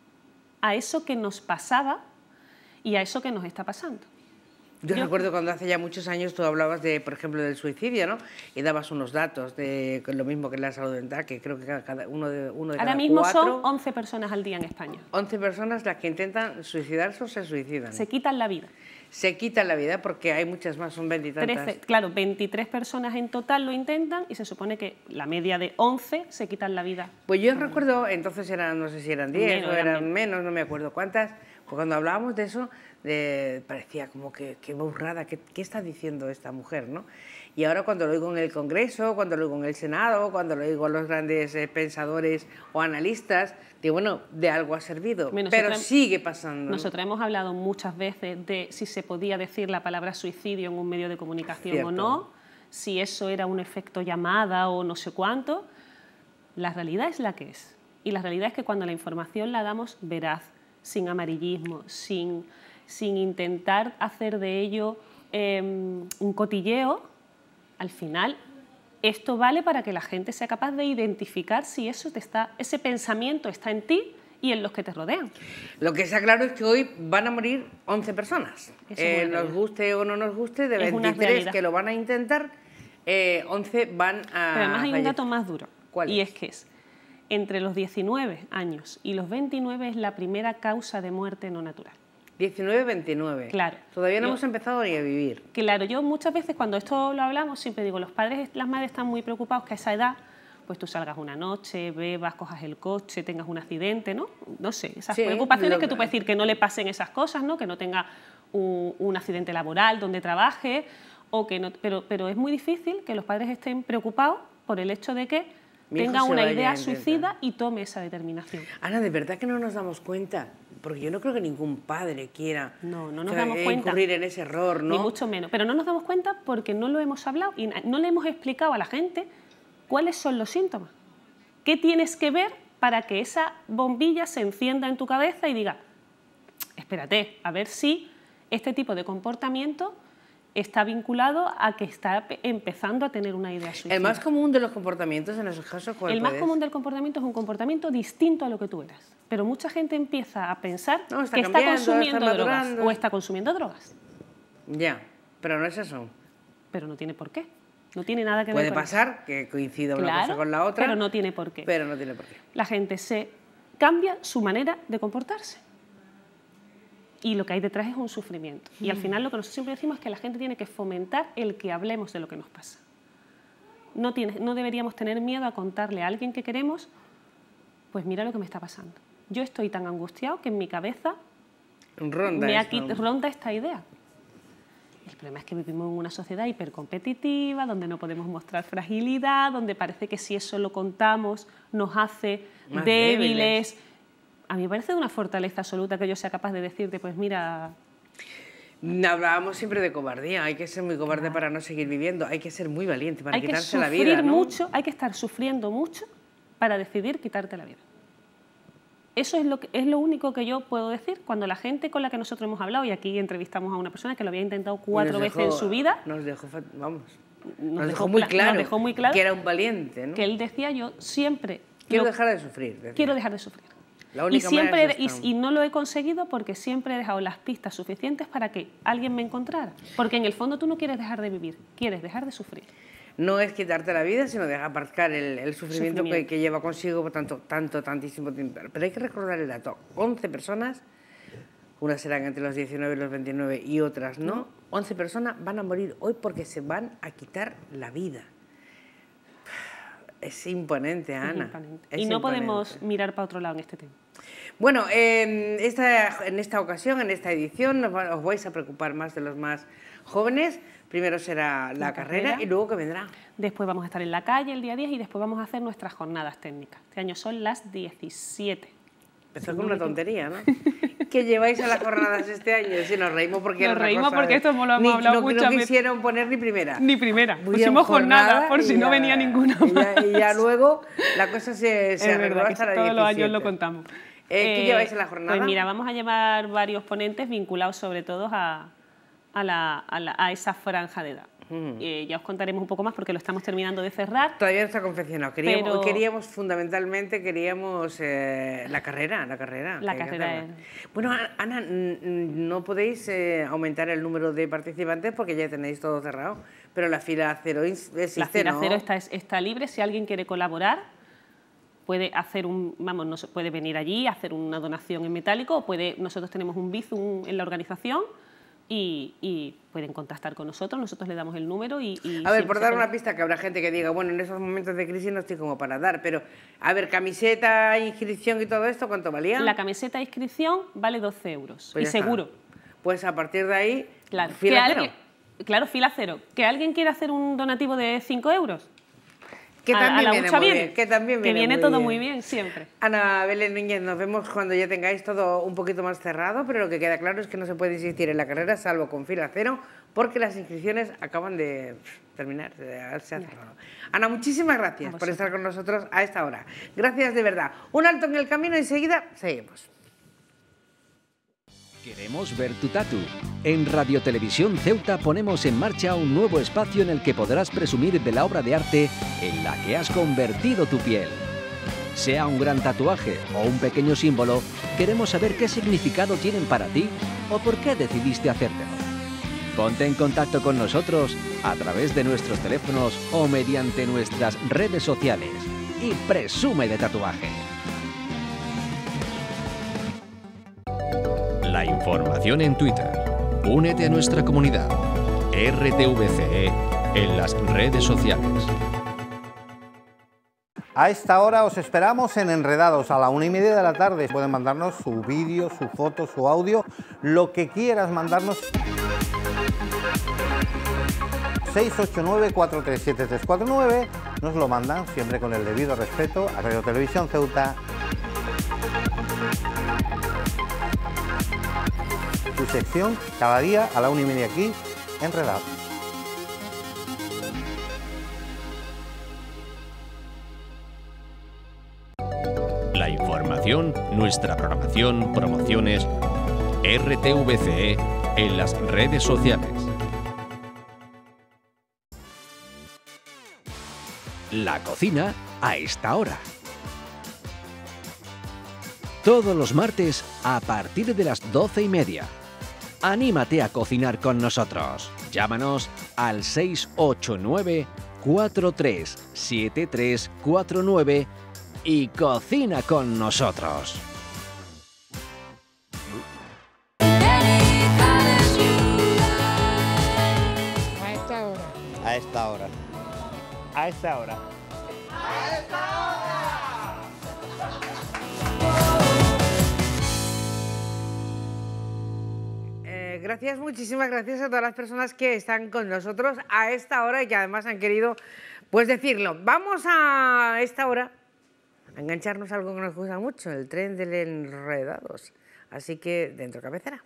a eso que nos pasaba y a eso que nos está pasando. Yo, Yo recuerdo cuando hace ya muchos años tú hablabas de, por ejemplo, del suicidio, ¿no? Y dabas unos datos de lo mismo que la salud mental, que creo que cada uno de, uno de Ahora cada mismo cuatro, son once personas al día en España. once personas las que intentan suicidarse o se suicidan. Se quitan la vida. Se quitan la vida porque hay muchas más, son veintitantas. Claro, veintitrés personas en total lo intentan y se supone que la media de once se quitan la vida. Pues yo recuerdo, entonces eran, no sé si eran diez menos, o eran, eran menos, no me acuerdo cuántas, pues cuando hablábamos de eso, de, parecía como que qué burrada, ¿qué, qué está diciendo esta mujer, ¿no? Y ahora cuando lo oigo en el Congreso, cuando lo oigo en el Senado, cuando lo oigo a los grandes eh, pensadores o analistas, digo, bueno, de algo ha servido, Nosotros pero hem- sigue pasando. Nosotros hemos hablado muchas veces de si se podía decir la palabra suicidio en un medio de comunicación Cierto. o no, si eso era un efecto llamada o no sé cuánto. La realidad es la que es. Y la realidad es que cuando la información la damos veraz, sin amarillismo, sin, sin intentar hacer de ello eh, un cotilleo, al final esto vale para que la gente sea capaz de identificar si eso te está, ese pensamiento está en ti y en los que te rodean. Lo que está claro es que hoy van a morir once personas. Eso Eh, es una nos guste o no nos guste, de Es una veintitrés realidad. que lo van a intentar, eh, once van a Pero además hay un fallecer. dato más duro. ¿Cuál y es? es que es entre los diecinueve años y los veintinueve es la primera causa de muerte no natural. diecinueve, veintinueve. Claro. Todavía no Yo- hemos empezado ni a vivir. Claro, yo muchas veces cuando esto lo hablamos siempre digo, los padres, las madres están muy preocupados que a esa edad pues tú salgas una noche, bebas, cojas el coche, tengas un accidente, ¿no? No sé, esas Sí, preocupaciones lo- que tú puedes decir que no le pasen esas cosas, ¿no? Que no tenga un, un accidente laboral donde trabaje, o que no, pero, pero es muy difícil que los padres estén preocupados por el hecho de que Mi hijo tenga se una vaya a idea intentar. suicida y tome esa determinación. Ana, de verdad que no nos damos cuenta, porque yo no creo que ningún padre quiera No, no nos o sea, damos cuenta. incurrir en ese error, ¿no? Ni mucho menos. Pero no nos damos cuenta porque no lo hemos hablado y na- no le hemos explicado a la gente cuáles son los síntomas. ¿Qué tienes que ver para que esa bombilla se encienda en tu cabeza y diga, espérate, a ver si este tipo de comportamiento está vinculado a que está empezando a tener una idea suicida. ¿El más común de los comportamientos en esos casos cuál El más puede común del comportamiento es un comportamiento distinto a lo que tú eras. Pero mucha gente empieza a pensar no, está que está consumiendo está drogas o está consumiendo drogas. Ya, pero no es eso. Pero no tiene por qué. No tiene nada que puede ver con pasar eso. que coincida una claro, cosa con la otra. Pero no tiene por qué. Pero no tiene por qué. La gente se cambia su manera de comportarse. Y lo que hay detrás es un sufrimiento. Y al final lo que nosotros siempre decimos es que la gente tiene que fomentar el que hablemos de lo que nos pasa. No, tiene, no deberíamos tener miedo a contarle a alguien que queremos, pues mira lo que me está pasando. Yo estoy tan angustiado que en mi cabeza ronda, me esto. ha, ronda esta idea. El problema es que vivimos en una sociedad hipercompetitiva, donde no podemos mostrar fragilidad, donde parece que si eso lo contamos nos hace Más débiles. débiles. A mí me parece de una fortaleza absoluta que yo sea capaz de decirte, pues mira... Hablábamos siempre de cobardía, hay que ser muy cobarde claro. para no seguir viviendo, hay que ser muy valiente para hay quitarse que la vida, ¿no? mucho, hay que estar sufriendo mucho para decidir quitarte la vida. Eso es lo, que, es lo único que yo puedo decir cuando la gente con la que nosotros hemos hablado, y aquí entrevistamos a una persona que lo había intentado cuatro dejó, veces en su vida... Nos dejó, vamos, nos nos dejó, dejó, muy claro nos dejó muy claro que era un valiente, ¿no? Que él decía, yo siempre... Quiero lo, dejar de sufrir. Decía. Quiero dejar de sufrir. La única y, siempre, manera es y, y no lo he conseguido porque siempre he dejado las pistas suficientes para que alguien me encontrara. Porque en el fondo tú no quieres dejar de vivir, quieres dejar de sufrir. No es quitarte la vida, sino dejar aparcar el, el sufrimiento, sufrimiento. Que, que lleva consigo tanto, tanto, tantísimo tiempo. Pero hay que recordar el dato. once personas, unas serán entre los diecinueve y los veintinueve y otras no. ¿No? once personas van a morir hoy porque se van a quitar la vida. Es imponente, Ana. Es imponente. Es y no imponente. podemos mirar para otro lado en este tema. Bueno, en esta, en esta ocasión, en esta edición, os vais a preocupar más de los más jóvenes. Primero será la, la carrera, carrera y luego ¿qué vendrá? Después vamos a estar en la calle el día diez y después vamos a hacer nuestras jornadas técnicas. Este año son las diecisiete. Empezó con una tontería, ¿no? ¿Qué lleváis a las jornadas este año? Sí, nos reímos porque... Nos reímos porque esto lo hemos ni, hablado no, mucho. No quisieron poner ni primera. Ni primera. Pusimos jornada, jornada por si ya, no venía ninguna y ya, y ya luego la cosa se, se arregló verdad, hasta la todos diecisiete. Los años lo contamos. Eh, ¿Qué eh, lleváis a la jornada? Pues mira, vamos a llevar varios ponentes vinculados sobre todo a, a, la, a, la, a esa franja de edad. Mm. Eh, ya os contaremos un poco más porque lo estamos terminando de cerrar. Todavía no está confeccionado. Queríamos, pero... queríamos fundamentalmente, queríamos eh, la carrera, la carrera. La carrera. Es... Bueno, Ana, no podéis eh, aumentar el número de participantes porque ya tenéis todo cerrado, pero la fila cero existe, La fila ¿no? cero está, está libre. Si alguien quiere colaborar, puede hacer un, vamos, no, puede venir allí, hacer una donación en metálico, o puede, nosotros tenemos un bizum en la organización. Y, y pueden contactar con nosotros, nosotros le damos el número y... y a ver, por dar una pista, que habrá gente que diga, bueno, en esos momentos de crisis no estoy como para dar, pero, a ver, camiseta, inscripción y todo esto, ¿cuánto valía? La camiseta de inscripción vale doce euros, pues y seguro. Está. Pues a partir de ahí, claro, fila cero. Alguien, claro, fila cero. ¿Que alguien quiera hacer un donativo de cinco euros? Que también, a la viene, muy viene. Bien, que también que viene, viene muy todo bien. muy bien, siempre. Ana Belén Núñez, nos vemos cuando ya tengáis todo un poquito más cerrado, pero lo que queda claro es que no se puede insistir en la carrera salvo con fila cero, porque las inscripciones acaban de terminar, se ha cerrado. Ana, muchísimas gracias por estar con nosotros a esta hora. Gracias de verdad. Un alto en el camino y enseguida seguimos. Queremos ver tu tatu. En Radio Televisión Ceuta ponemos en marcha un nuevo espacio en el que podrás presumir de la obra de arte en la que has convertido tu piel. Sea un gran tatuaje o un pequeño símbolo, queremos saber qué significado tienen para ti o por qué decidiste hacértelo. Ponte en contacto con nosotros a través de nuestros teléfonos o mediante nuestras redes sociales y presume de tatuaje. La información en Twitter. Únete a nuestra comunidad. R T V C E en las redes sociales. A esta hora os esperamos en Enredados a la una y media de la tarde. Pueden mandarnos su vídeo, su foto, su audio, lo que quieras mandarnos. seis ocho nueve, cuatro tres siete, tres cuatro nueve. Nos lo mandan siempre con el debido respeto a Radio Televisión Ceuta. Su sección cada día a la una y media aquí, Enredados. La información, nuestra programación, promociones, R T V C E en las redes sociales. La cocina a esta hora. Todos los martes a partir de las doce y media. Anímate a cocinar con nosotros. Llámanos al seis ocho nueve, cuatro tres siete tres cuatro nueve y cocina con nosotros. A esta hora. A esta hora. A esta hora. A esta hora. Eh, gracias, muchísimas gracias a todas las personas que están con nosotros a esta hora y que además han querido pues decirlo. Vamos a esta hora a engancharnos a algo que nos gusta mucho, el tren del Enredados. Así que dentro cabecera.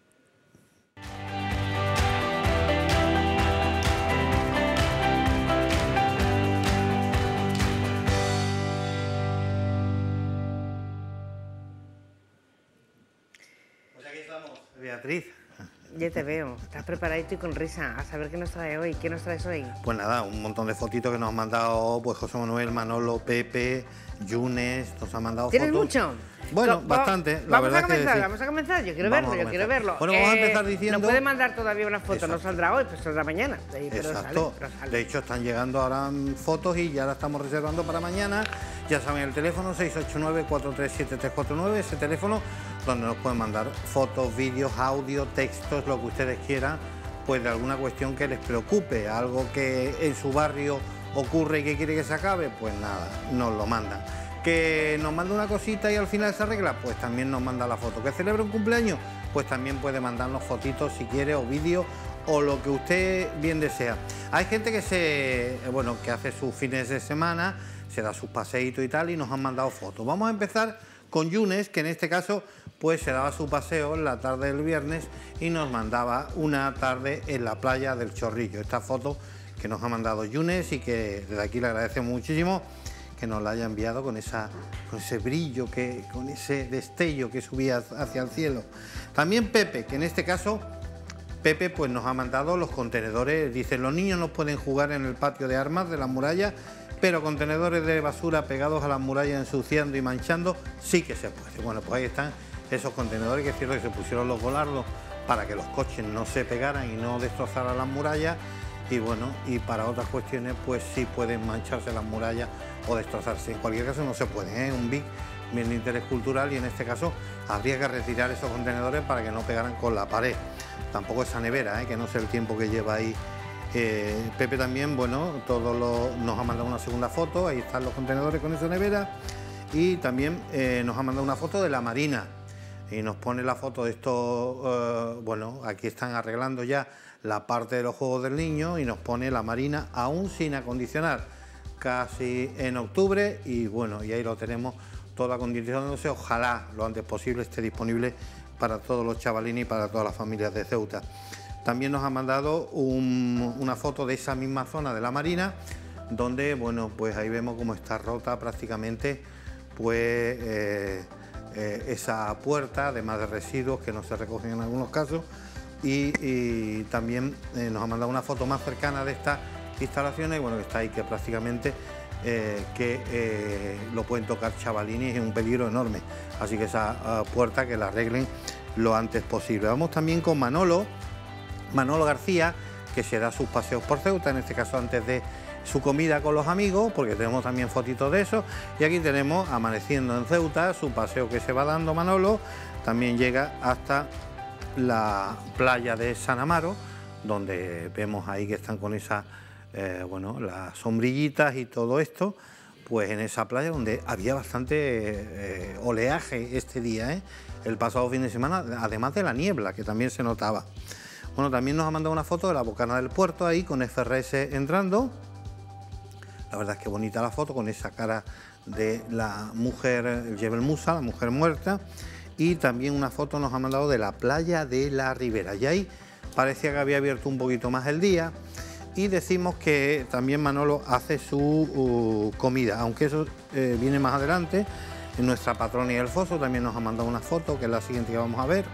Pues aquí estamos, Beatriz. Ya te veo, estás preparadito y con risa. A saber qué nos trae hoy, qué nos traes hoy. Pues nada, un montón de fotitos que nos han mandado pues José Manuel, Manolo, Pepe, Yunes, nos han mandado ¿Tienes fotos. mucho? Bueno, No, bastante, la vamos verdad a comenzar, es que sí. vamos a comenzar, yo quiero Vamos verlo, a yo quiero comenzar. verlo. Bueno, vamos a empezar diciendo- Nos puede mandar todavía una foto, Exacto. no saldrá hoy, pues saldrá mañana. Pero Exacto. sale, pero sale. De hecho, están llegando ahora mm, fotos y ya la estamos reservando para mañana. Ya saben, el teléfono seis ocho nueve, cuatro tres siete tres cuatro nueve, ese teléfono donde nos pueden mandar fotos, vídeos, audio, textos, lo que ustedes quieran, pues de alguna cuestión que les preocupe, algo que en su barrio ocurre y que quiere que se acabe, pues nada, nos lo mandan. Que nos manda una cosita y al final se arregla, pues también nos manda la foto. Que celebra un cumpleaños, pues también puede mandarnos fotitos si quiere, o vídeos, o lo que usted bien desea. Hay gente que se, bueno, que hace sus fines de semana, se da sus paseitos y tal, y nos han mandado fotos. Vamos a empezar con Yunes, que en este caso pues se daba su paseo la tarde del viernes y nos mandaba una tarde en la playa del Chorrillo. Esta foto que nos ha mandado Yunes y que desde aquí le agradecemos muchísimo que nos la haya enviado con, esa, con ese brillo, que, con ese destello que subía hacia el cielo. También Pepe, que en este caso Pepe pues nos ha mandado los contenedores. Dice, los niños no pueden jugar en el patio de armas de las murallas, pero contenedores de basura pegados a las murallas ensuciando y manchando sí que se puede. Bueno, pues ahí están esos contenedores, que es cierto que se pusieron los volardos para que los coches no se pegaran y no destrozaran las murallas, y bueno, y para otras cuestiones pues sí pueden mancharse las murallas o destrozarse. En cualquier caso no se puede, ¿eh? Un B I C bien de interés cultural, y en este caso habría que retirar esos contenedores para que no pegaran con la pared. Tampoco esa nevera, ¿eh? Que no sé el tiempo que lleva ahí. Eh, Pepe también, bueno, todo lo, nos ha mandado una segunda foto, ahí están los contenedores con esa nevera, y también eh, nos ha mandado una foto de la Marina, y nos pone la foto de estos, eh, bueno, aquí están arreglando ya la parte de los juegos del niño, y nos pone la Marina aún sin acondicionar, casi en octubre, y bueno, y ahí lo tenemos todo acondicionándose. Ojalá lo antes posible esté disponible para todos los chavalines y para todas las familias de Ceuta. También nos ha mandado un, una foto de esa misma zona de la Marina, donde, bueno, pues ahí vemos cómo está rota prácticamente, pues eh, eh, esa puerta, además de residuos que no se recogen en algunos casos, y, y también eh, nos ha mandado una foto más cercana de estas instalaciones, y bueno, que está ahí, que prácticamente eh, que eh, lo pueden tocar chavalines, es un peligro enorme, así que esa uh, puerta que la arreglen lo antes posible. Vamos también con Manolo, Manolo García, que se da sus paseos por Ceuta, en este caso antes de su comida con los amigos, porque tenemos también fotitos de eso, y aquí tenemos amaneciendo en Ceuta, su paseo que se va dando Manolo, también llega hasta la playa de San Amaro, donde vemos ahí que están con esas, eh, bueno, las sombrillitas y todo esto, pues en esa playa donde había bastante eh, oleaje este día, ¿eh? El pasado fin de semana, además de la niebla, que también se notaba. Bueno, también nos ha mandado una foto de la Bocana del Puerto, ahí con F R S entrando. La verdad es que bonita la foto, con esa cara de la mujer, Jebel Musa, la mujer muerta. Y también una foto nos ha mandado de la playa de la Ribera. Y ahí parecía que había abierto un poquito más el día. Y decimos que también Manolo hace su uh, comida, aunque eso eh, viene más adelante. En nuestra Patrona y el Foso también nos ha mandado una foto, que es la siguiente que vamos a ver.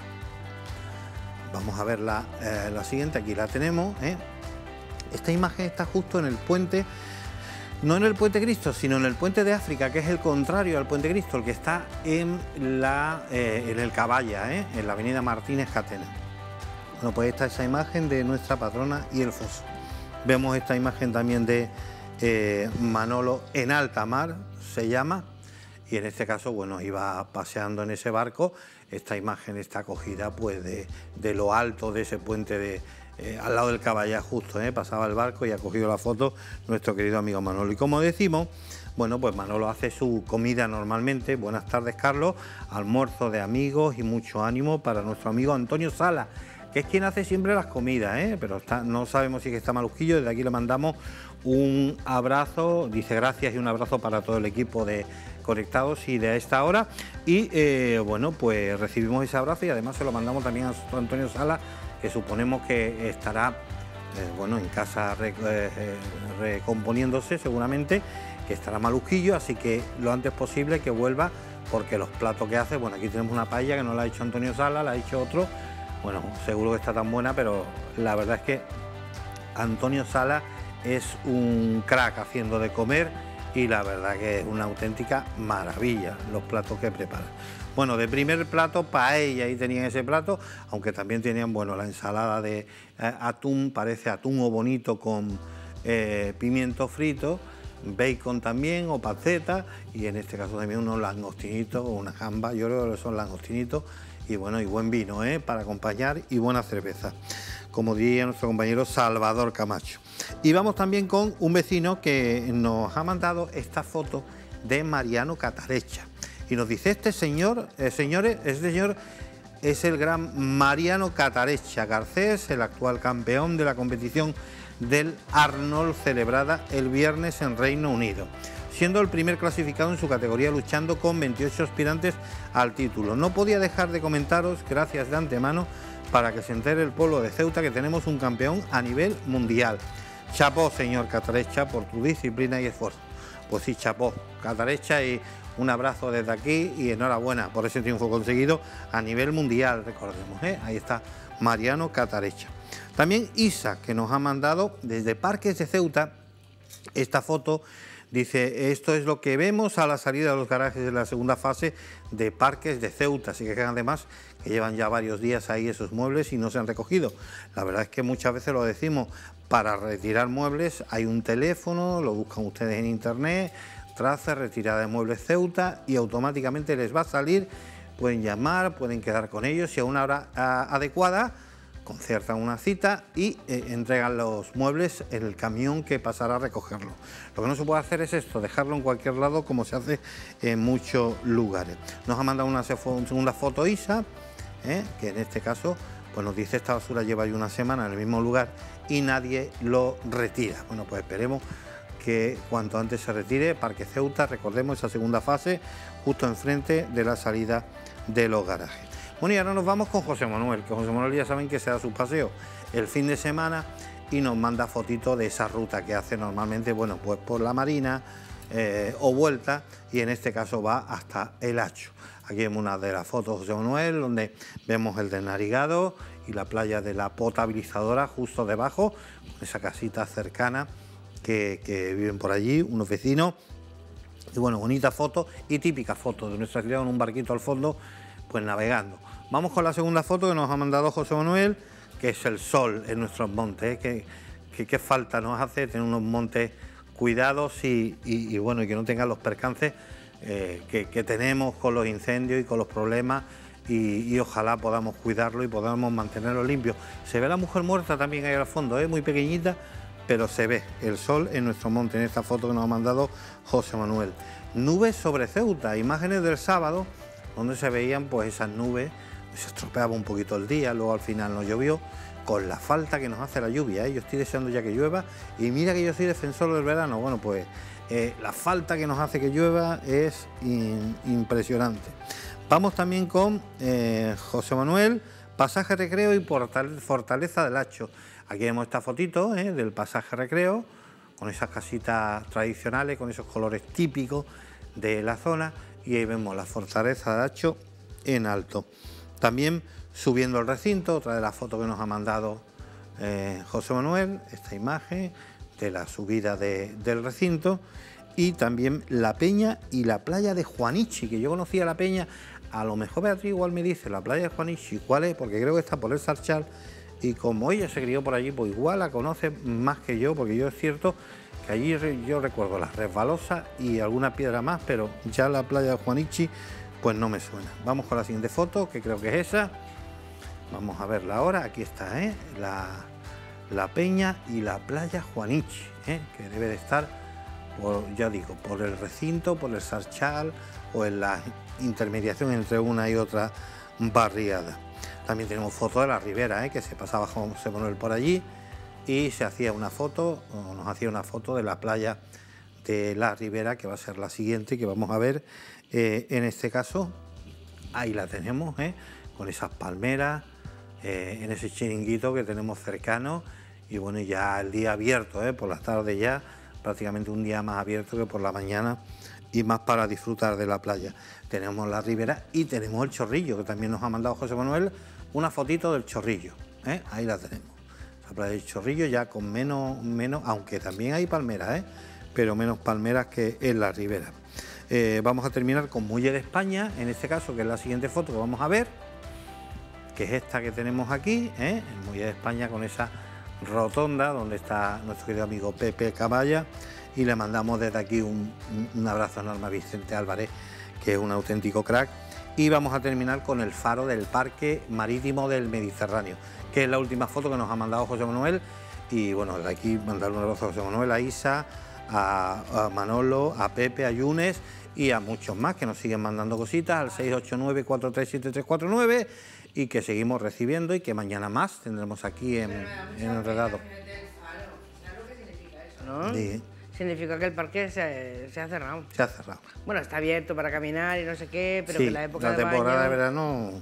Vamos a ver la, eh, la siguiente, aquí la tenemos, ¿eh? Esta imagen está justo en el puente No en el Puente Cristo, sino en el Puente de África, que es el contrario al Puente Cristo, el que está en, la, eh, en el Caballa, ¿eh? en la avenida Martínez Catena. Bueno, pues esta es esa imagen de nuestra patrona y el foso. Vemos esta imagen también de eh, Manolo en alta mar, se llama, y en este caso, bueno, iba paseando en ese barco. Esta imagen está cogida pues de, de lo alto de ese puente de... Eh, al lado del Caballá justo, ¿eh? pasaba el barco y ha cogido la foto nuestro querido amigo Manolo. Y como decimos, bueno, pues Manolo hace su comida normalmente. Buenas tardes, Carlos. Almuerzo de amigos y mucho ánimo para nuestro amigo Antonio Sala, que es quien hace siempre las comidas, ¿eh? pero está, no sabemos si que está malusquillo. Desde aquí le mandamos un abrazo, dice gracias y un abrazo para todo el equipo de Conectados y de esta hora. Y eh, bueno, pues recibimos ese abrazo y además se lo mandamos también a Antonio Sala, que suponemos que estará eh, bueno, en casa re, eh, recomponiéndose seguramente, que estará malusquillo, así que lo antes posible que vuelva, porque los platos que hace, bueno, aquí tenemos una paella que no la ha hecho Antonio Sala, la ha hecho otro, bueno, seguro que está tan buena, pero la verdad es que Antonio Sala es un crack haciendo de comer y la verdad que es una auténtica maravilla los platos que prepara. Bueno, de primer plato, paella, ahí tenían ese plato, aunque también tenían, bueno, la ensalada de eh, atún, parece atún o bonito con eh, pimiento frito, bacon también o panceta, y en este caso también unos langostinitos o una gamba, yo creo que son langostinitos, y bueno, y buen vino, ¿eh? para acompañar, y buena cerveza, como diría nuestro compañero Salvador Camacho. Y vamos también con un vecino que nos ha mandado esta foto de Mariano Catarecha. Y nos dice, este señor, eh, señores, este señor es el gran Mariano Catarecha Garcés, el actual campeón de la competición del Arnold celebrada el viernes en Reino Unido, siendo el primer clasificado en su categoría, luchando con veintiocho aspirantes al título. No podía dejar de comentaros, gracias de antemano, para que se entere el pueblo de Ceuta que tenemos un campeón a nivel mundial. Chapó, señor Catarecha, por tu disciplina y esfuerzo. Pues sí, chapó, Catarecha, y un abrazo desde aquí y enhorabuena por ese triunfo conseguido a nivel mundial, recordemos, ¿eh? Ahí está Mariano Catarecha. También Isa, que nos ha mandado desde Parques de Ceuta esta foto. Dice, esto es lo que vemos a la salida de los garajes de la segunda fase de Parques de Ceuta. Así que además que llevan ya varios días ahí esos muebles y no se han recogido. La verdad es que muchas veces lo decimos, para retirar muebles hay un teléfono, lo buscan ustedes en internet, traza retirada de muebles Ceuta y automáticamente les va a salir, pueden llamar, pueden quedar con ellos y a una hora a, adecuada concertan una cita y eh, entregan los muebles en el camión que pasará a recogerlo. Lo que no se puede hacer es esto, dejarlo en cualquier lado como se hace en muchos lugares. Nos ha mandado una segunda foto Isa, ¿eh? que en este caso pues nos dice, esta basura lleva ya una semana en el mismo lugar y nadie lo retira. Bueno, pues esperemos que cuanto antes se retire. Parque Ceuta, recordemos esa segunda fase, justo enfrente de la salida de los garajes. Bueno, y ahora nos vamos con José Manuel, que José Manuel ya saben que se da su paseo el fin de semana y nos manda fotitos de esa ruta que hace normalmente, bueno, pues por la Marina eh, o vuelta, y en este caso va hasta El Hacho. Aquí vemos una de las fotos de José Manuel, donde vemos el Desnarigado y la playa de la Potabilizadora justo debajo, con esa casita cercana que, que viven por allí, unos vecinos. Y bueno, bonita foto y típica foto de nuestra ciudad con un barquito al fondo, pues navegando. Vamos con la segunda foto que nos ha mandado José Manuel, que es el sol en nuestros montes, ¿eh? que, que, que falta nos hace tener unos montes cuidados y, y, y bueno, y que no tengan los percances eh, que, que tenemos con los incendios y con los problemas, y, y ojalá podamos cuidarlo y podamos mantenerlo limpio. Se ve la mujer muerta también ahí al fondo, ¿eh? muy pequeñita, pero se ve el sol en nuestro monte, en esta foto que nos ha mandado José Manuel. Nubes sobre Ceuta, imágenes del sábado, donde se veían pues esas nubes, se estropeaba un poquito el día, luego al final no llovió, con la falta que nos hace la lluvia, ¿eh? Yo estoy deseando ya que llueva, y mira que yo soy defensor del verano, bueno pues eh, la falta que nos hace que llueva es in, impresionante. Vamos también con eh, José Manuel, pasaje Recreo y Fortaleza del Hacho. Aquí vemos esta fotito ¿eh? del pasaje Recreo, con esas casitas tradicionales, con esos colores típicos de la zona, y ahí vemos la Fortaleza del Hacho en alto. También subiendo el recinto, otra de las fotos que nos ha mandado eh, José Manuel, esta imagen de la subida de, del recinto, y también la peña y la playa de Juanichi, que yo conocía la peña, a lo mejor Beatriz igual me dice la playa de Juanichi, ¿cuál es? Porque creo que está por el Sarchal, y como ella se crió por allí, pues igual la conoce más que yo, porque yo es cierto que allí yo recuerdo las resbalosas y alguna piedra más, pero ya la playa de Juanichi pues no me suena. Vamos con la siguiente foto, que creo que es esa. Vamos a verla ahora, aquí está, ¿eh? la, la peña y la playa Juanichi, ¿eh? que debe de estar, por, ya digo, por el recinto, por el Sarchal o en la intermediación entre una y otra barriada. También tenemos fotos de la ribera, ¿eh? que se pasaba José Manuel por allí y se hacía una foto, o nos hacía una foto de la playa de la ribera, que va a ser la siguiente que vamos a ver. Eh, en este caso, ahí la tenemos, ¿eh? con esas palmeras, eh, en ese chiringuito que tenemos cercano, y bueno, ya el día abierto, ¿eh? por las tardes ya, prácticamente un día más abierto que por la mañana, y más para disfrutar de la playa. Tenemos la ribera y tenemos el Chorrillo, que también nos ha mandado José Manuel una fotito del Chorrillo, ¿eh? ahí la tenemos, la playa del Chorrillo ya con menos, menos, aunque también hay palmeras, ¿eh? pero menos palmeras que en la ribera. Eh, vamos a terminar con Muelle de España, en este caso, que es la siguiente foto que vamos a ver, que es esta que tenemos aquí, ¿eh? el Muelle de España, con esa rotonda donde está nuestro querido amigo Pepe Caballa, y le mandamos desde aquí un, un abrazo enorme a Vicente Álvarez, que es un auténtico crack. Y vamos a terminar con el faro del Parque Marítimo del Mediterráneo, que es la última foto que nos ha mandado José Manuel. Y bueno, de aquí mandar un abrazo a José Manuel, a Isa, a, a Manolo, a Pepe, a Yunes y a muchos más que nos siguen mandando cositas al seis ocho nueve, cuatro tres siete tres cuatro nueve, y que seguimos recibiendo, y que mañana más tendremos aquí en, en Enredado. ¿No? Sí. Significa que el parque se, se ha cerrado. Se ha cerrado. Bueno, está abierto para caminar y no sé qué, pero sí, que la época la de temporada baño... de verano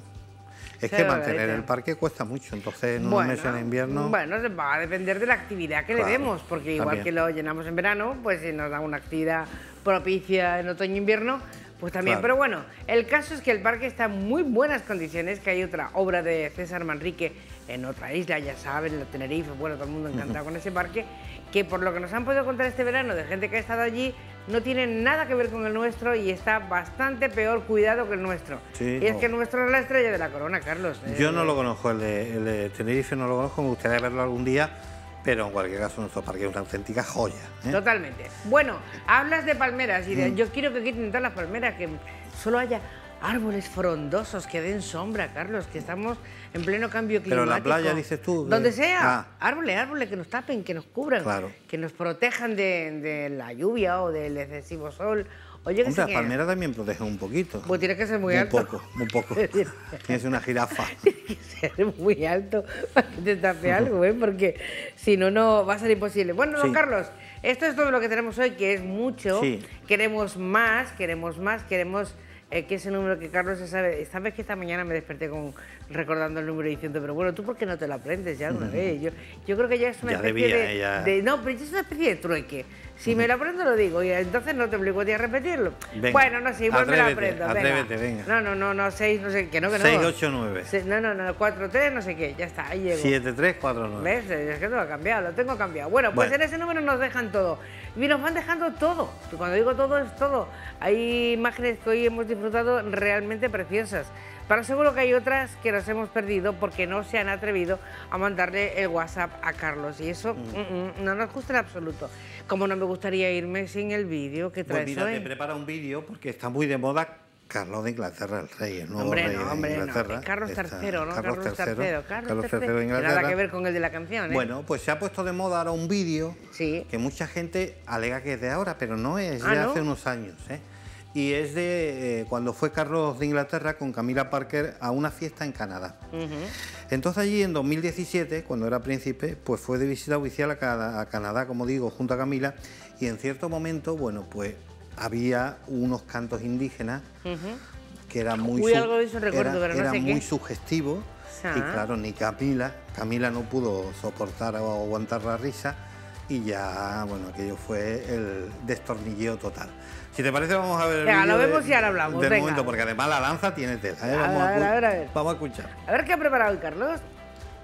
es se que va mantener garete. el parque cuesta mucho, entonces en Bueno, unos meses de invierno... Bueno, va a depender de la actividad que Claro, le demos, porque igual también. que lo llenamos en verano, pues si nos da una actividad propicia en otoño-invierno, pues también. Claro. Pero bueno, el caso es que el parque está en muy buenas condiciones, que hay otra obra de César Manrique en otra isla, ya saben, la Tenerife, bueno, todo el mundo encantado con ese parque, que por lo que nos han podido contar este verano de gente que ha estado allí, no tiene nada que ver con el nuestro y está bastante peor cuidado que el nuestro. Sí, y es no. que el nuestro es la estrella de la corona, Carlos. Yo Eh, no lo conozco, el de, el de Tenerife no lo conozco, me gustaría verlo algún día, pero en cualquier caso nuestro parque es una auténtica joya, ¿eh? Totalmente. Bueno, hablas de palmeras y de, Mm. yo quiero que quiten todas las palmeras, que solo haya árboles frondosos que den sombra, Carlos, que estamos en pleno cambio climático. Pero en la playa, dices tú, de- Donde sea, Ah. árboles, árboles que nos tapen, que nos cubran, Claro. que nos protejan de, de la lluvia o del excesivo sol. Oye, que Hombre, sé las que- palmeras también protegen un poquito. Pues tiene que ser muy, Muy alto. poco, muy poco. Tienes una jirafa. Ser muy alto para que te tape algo, ¿eh? Porque si no, no va a ser imposible. Bueno, don Sí. Carlos, esto es todo lo que tenemos hoy, que es mucho. Sí. Queremos más, queremos más, queremos eh, que ese número que Carlos se sabe. Sabes que esta mañana me desperté con recordando el número y diciendo, pero bueno, ¿tú por qué no te lo aprendes ya de una vez? Yo, yo creo que ya es una Ya especie debía, de, ya. de- No, pero es una especie de trueque. Si me lo aprendo, lo digo, y entonces no te obligo a ti a repetirlo. Venga, bueno, no sé, igual me lo atrévete, aprendo. atrévete, venga. No, no, no, no, seis, no sé, que no, que no. seis ocho nueve. Se- No, no, no, cuatro tres, no sé qué, ya está, ahí llego. siete tres cuatro nueve. ¿Ves? Es que no lo he cambiado, lo tengo cambiado. Bueno, pues Bueno. en ese número nos dejan todo. Y nos van dejando todo. Cuando digo todo, es todo. Hay imágenes que hoy hemos disfrutado realmente preciosas. Pero seguro que hay otras que nos hemos perdido porque no se han atrevido a mandarle el WhatsApp a Carlos. Y eso mm, mm, no nos gusta en absoluto. Como no me gustaría irme sin el vídeo que Pues traes mira, te hoy. prepara un vídeo porque está muy de moda Carlos de Inglaterra, el rey, el nuevo Hombre, rey no, de hombre, Inglaterra. no. Carlos Está tercero, ¿no? Carlos tercero. Carlos Carlos tercero tercero de que Inglaterra. nada que ver con el de la canción, ¿eh? Bueno, pues se ha puesto de moda ahora un vídeo que mucha gente alega que es de ahora, pero no es, Ah, de ¿no? hace unos años, ¿eh? Y es de eh, cuando fue Carlos de Inglaterra con Camila Parker a una fiesta en Canadá. Ujú. Entonces allí en dos mil diecisiete, cuando era príncipe, pues fue de visita oficial a, Cana- a Canadá, como digo, junto a Camila, y en cierto momento, bueno, pues había unos cantos indígenas Ujú. que eran muy, Uy, su- algo de eso recuerdo, era- pero no eran sé muy qué. sugestivos. Ah. Y claro, ni Camila, Camila no pudo soportar o aguantar la risa, y ya, bueno, aquello fue el destornilleo total. Si te parece, vamos a ver el Venga, vídeo lo de- vemos y ahora hablamos, del venga. momento, porque además la lanza tiene tela, ¿eh? A Vamos ver, a, a ver, a ver. vamos a escuchar. A ver qué ha preparado hoy Carlos.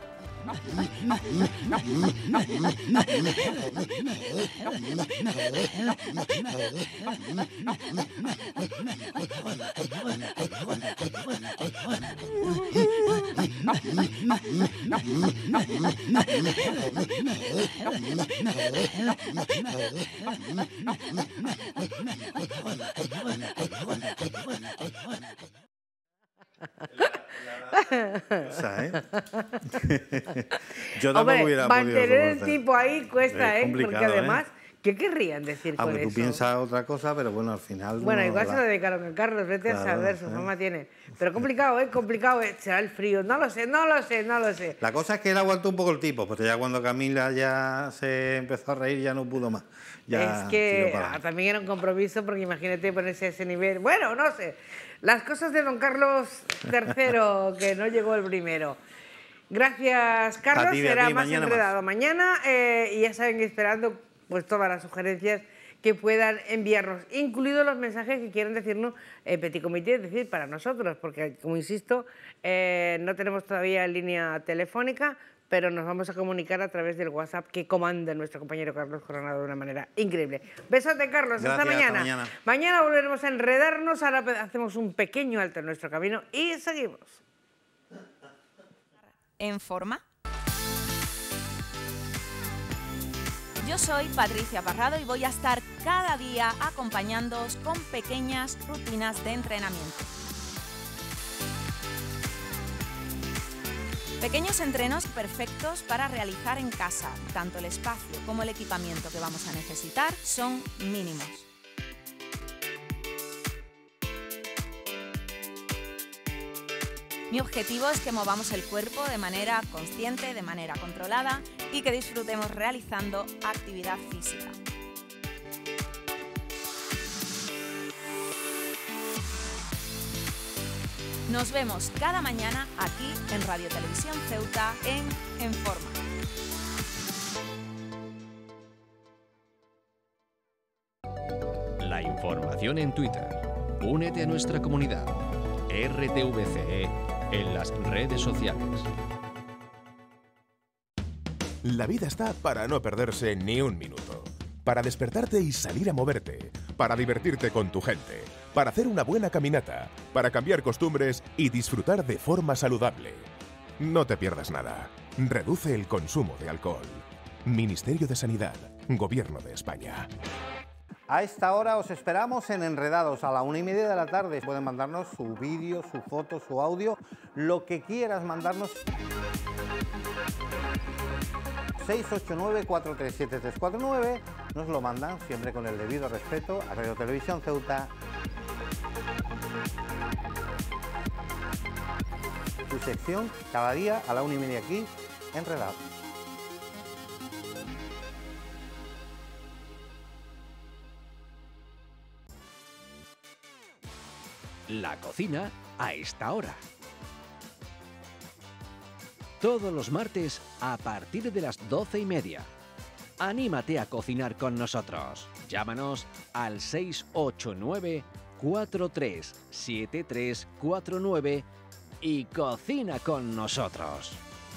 Esa, ¿eh? Yo tampoco Hombre, hubiera mantener podido el soportar. tipo ahí cuesta, Es ¿eh? Porque complicado, además, ¿eh? ¿qué querrían decir con Aunque tú eso? piensas otra cosa, pero bueno, al final... Bueno, uno igual la- se lo dedicaron a Carlos, vete a Claro, saber, su ¿eh? fama tiene. Pero complicado, ¿eh? Complicado, ¿eh? Será el frío, no lo sé, no lo sé, no lo sé. La cosa es que él aguantó un poco el tipo, porque ya cuando Camila ya se empezó a reír ya no pudo más. Ya es que tiró para ah, adelante. también era un compromiso, porque imagínate ponerse a ese nivel. Bueno, no sé. Las cosas de don Carlos tercero, que no llegó el primero. Gracias, Carlos. A ti, Será Beatriz, más mañana enredado mañana. eh, y ya saben, esperando pues todas las sugerencias que puedan enviarnos, incluidos los mensajes que quieran decirnos eh, Petit Comité, es decir, para nosotros, porque, como insisto, eh, no tenemos todavía línea telefónica, pero nos vamos a comunicar a través del WhatsApp que comanda nuestro compañero Carlos Coronado de una manera increíble. Besote, Carlos. Gracias, hasta mañana. hasta mañana. Mañana volveremos a enredarnos, ahora hacemos un pequeño alto en nuestro camino y seguimos. En forma. Yo soy Patricia Parrado y voy a estar cada día acompañándoos con pequeñas rutinas de entrenamiento. Pequeños entrenos perfectos para realizar en casa. Tanto el espacio como el equipamiento que vamos a necesitar son mínimos. Mi objetivo es que movamos el cuerpo de manera consciente, de manera controlada y que disfrutemos realizando actividad física. Nos vemos cada mañana aquí en Radio Televisión Ceuta en En Forma. La información en Twitter. Únete a nuestra comunidad. R T V C E en las redes sociales. La vida está para no perderse ni un minuto. Para despertarte y salir a moverte. Para divertirte con tu gente. Para hacer una buena caminata. Para cambiar costumbres y disfrutar de forma saludable. No te pierdas nada. Reduce el consumo de alcohol. Ministerio de Sanidad. Gobierno de España. A esta hora os esperamos en Enredados a la una y media de la tarde. Pueden mandarnos su vídeo, su foto, su audio, lo que quieras mandarnos. seis ocho nueve, cuatro tres siete, tres cuatro nueve. Nos lo mandan siempre con el debido respeto a Radio Televisión Ceuta. Su sección cada día a la una y media aquí, Enredados. La cocina a esta hora. Todos los martes a partir de las doce y media. Anímate a cocinar con nosotros. Llámanos al seis ocho nueve, cuatro tres siete tres cuatro nueve y cocina con nosotros.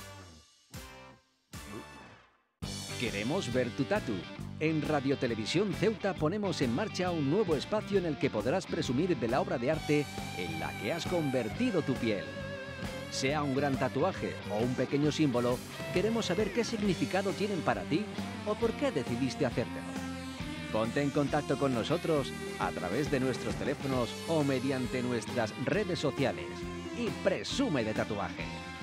Queremos ver tu tatu. En Radio Televisión Ceuta ponemos en marcha un nuevo espacio en el que podrás presumir de la obra de arte en la que has convertido tu piel. Sea un gran tatuaje o un pequeño símbolo, queremos saber qué significado tienen para ti o por qué decidiste hacértelo. Ponte en contacto con nosotros a través de nuestros teléfonos o mediante nuestras redes sociales y presume de tatuaje.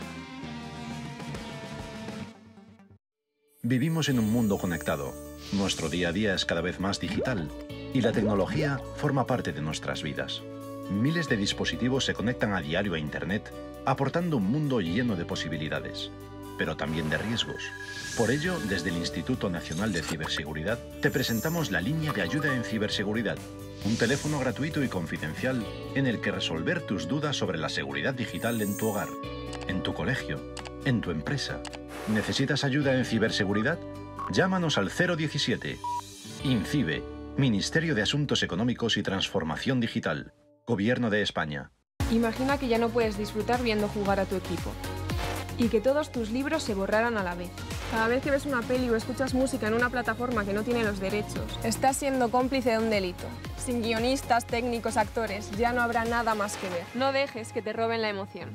Vivimos en un mundo conectado. Nuestro día a día es cada vez más digital y la tecnología forma parte de nuestras vidas. Miles de dispositivos se conectan a diario a Internet, aportando un mundo lleno de posibilidades, pero también de riesgos. Por ello, desde el Instituto Nacional de Ciberseguridad, te presentamos la línea de ayuda en ciberseguridad, un teléfono gratuito y confidencial en el que resolver tus dudas sobre la seguridad digital en tu hogar, en tu colegio, en tu empresa. ¿Necesitas ayuda en ciberseguridad? Llámanos al cero diecisiete. INCIBE, Ministerio de Asuntos Económicos y Transformación Digital, Gobierno de España. Imagina que ya no puedes disfrutar viendo jugar a tu equipo. y que todos tus libros se borraran a la vez. Cada vez que ves una peli o escuchas música en una plataforma que no tiene los derechos, estás siendo cómplice de un delito. Sin guionistas, técnicos, actores, ya no habrá nada más que ver. No dejes que te roben la emoción.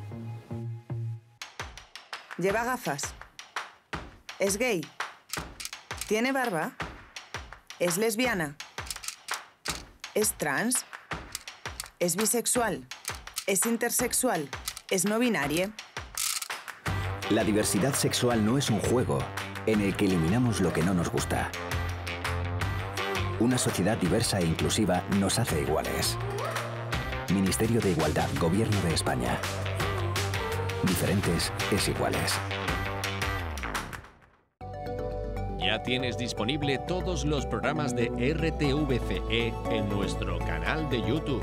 Lleva gafas. Es gay. Tiene barba. Es lesbiana. Es trans. Es bisexual. Es intersexual. Es no binaria. La diversidad sexual no es un juego en el que eliminamos lo que no nos gusta. Una sociedad diversa e inclusiva nos hace iguales. Ministerio de Igualdad, Gobierno de España. Diferentes es iguales. Ya tienes disponible todos los programas de R T V C E en nuestro canal de YouTube.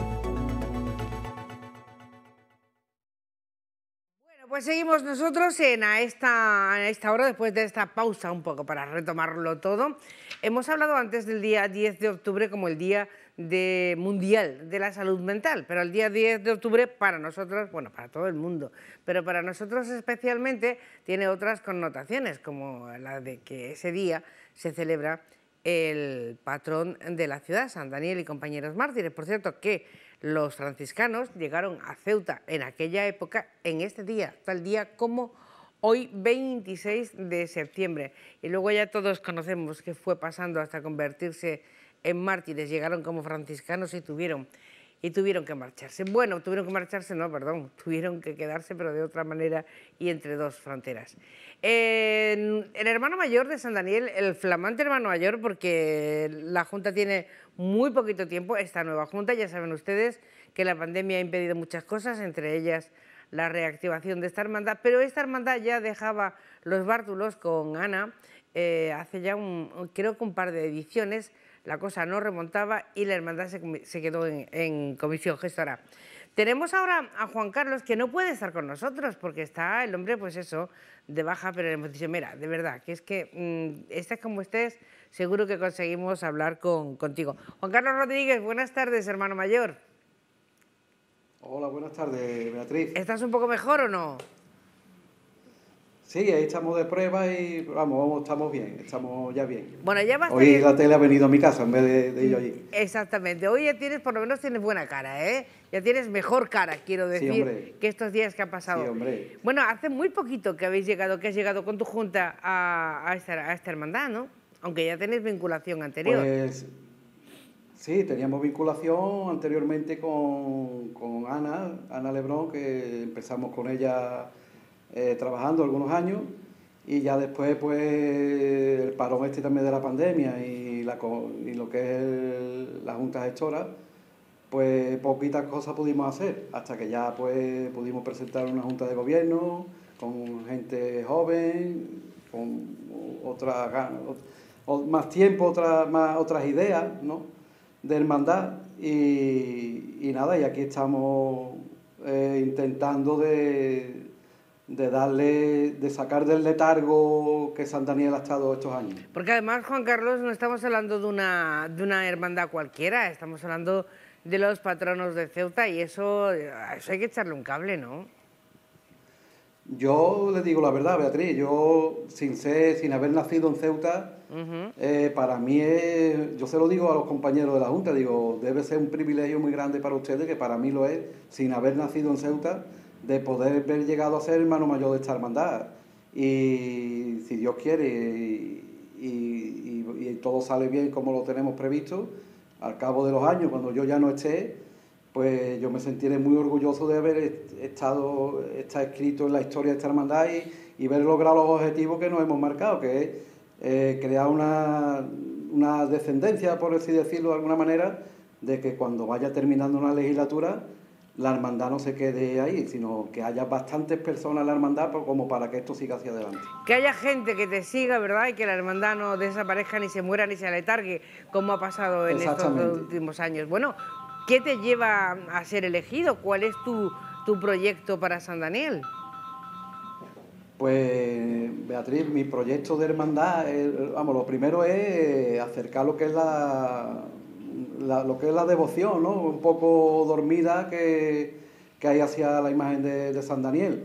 Pues seguimos nosotros en a esta, a esta hora, después de esta pausa un poco para retomarlo todo. Hemos hablado antes del día diez de octubre como el Día de Mundial de la Salud Mental, pero el día diez de octubre para nosotros, bueno, para todo el mundo, pero para nosotros especialmente tiene otras connotaciones, como la de que ese día se celebra el patrón de la ciudad, San Daniel y compañeros mártires. Por cierto, que los franciscanos llegaron a Ceuta en aquella época, en este día, tal día como hoy, veintiséis de septiembre. Y luego ya todos conocemos qué fue pasando hasta convertirse en mártires. Llegaron como franciscanos y tuvieron, y tuvieron que marcharse. Bueno, tuvieron que marcharse, no, perdón, tuvieron que quedarse, pero de otra manera y entre dos fronteras. Eh, el hermano mayor de San Daniel, el flamante hermano mayor, porque la Junta tiene muy poquito tiempo, esta nueva Junta, ya saben ustedes que la pandemia ha impedido muchas cosas, entre ellas la reactivación de esta hermandad, pero esta hermandad ya dejaba los bártulos con Ana eh, hace ya un, creo que un par de ediciones, la cosa no remontaba y la hermandad se, se quedó en, en comisión gestora. Tenemos ahora a Juan Carlos, que no puede estar con nosotros porque está el hombre, pues eso, de baja, pero le hemos dicho, mira, de verdad, que es que mmm, estés como estés, seguro que conseguimos hablar con, contigo. Juan Carlos Rodríguez, buenas tardes, hermano mayor. Hola, buenas tardes, Beatriz. ¿Estás un poco mejor o no? Sí, ahí estamos de prueba y vamos, vamos, estamos bien, estamos ya bien. Bueno, ya basta. Hoy la tele ha venido a mi casa en vez de, de ir yo allí. Exactamente, hoy ya tienes, por lo menos tienes buena cara, ¿eh? Ya tienes mejor cara, quiero decir, sí, que estos días que han pasado. Sí, hombre. Bueno, hace muy poquito que habéis llegado, que has llegado con tu junta a, a, esta, a esta hermandad, ¿no? Aunque ya tenéis vinculación anterior. Pues sí, teníamos vinculación anteriormente con, con Ana, Ana Lebrón, que empezamos con ella eh, trabajando algunos años y ya después pues el parón este también de la pandemia y, la, y lo que es el, la Junta Gestora, pues poquitas cosas pudimos hacer, hasta que ya pues pudimos presentar una Junta de Gobierno con gente joven, con otra, más tiempo, otra, más, otras ideas, ¿no?, de hermandad y, y nada, y aquí estamos eh, intentando de, de darle, de sacar del letargo que San Daniel ha estado estos años. Porque además, Juan Carlos, no estamos hablando de una, de una hermandad cualquiera, estamos hablando de los patronos de Ceuta y eso, eso hay que echarle un cable, ¿no? Yo le digo la verdad, Beatriz, yo sin ser, sin haber nacido en Ceuta, uh-huh. eh, para mí es, yo se lo digo a los compañeros de la Junta, digo, debe ser un privilegio muy grande para ustedes, que para mí lo es, sin haber nacido en Ceuta, de poder haber llegado a ser hermano mayor de esta hermandad. Y si Dios quiere y, y, y, y todo sale bien como lo tenemos previsto, al cabo de los años, cuando yo ya no esté, pues yo me sentiré muy orgulloso de haber estado está escrito en la historia de esta hermandad y, y haber logrado los objetivos que nos hemos marcado, que es eh, crear una, una descendencia, por así decirlo de alguna manera, de que cuando vaya terminando una legislatura, la hermandad no se quede ahí, sino que haya bastantes personas en la hermandad como para que esto siga hacia adelante. Que haya gente que te siga, ¿verdad? Y que la hermandad no desaparezca, ni se muera, ni se aletargue, como ha pasado en estos últimos años. Bueno, ¿qué te lleva a ser elegido? ¿Cuál es tu, tu proyecto para San Daniel? Pues, Beatriz, mi proyecto de hermandad, es, vamos, lo primero es acercar lo que es la, la, lo que es la devoción, ¿no? Un poco dormida que, que hay hacia la imagen de, de San Daniel.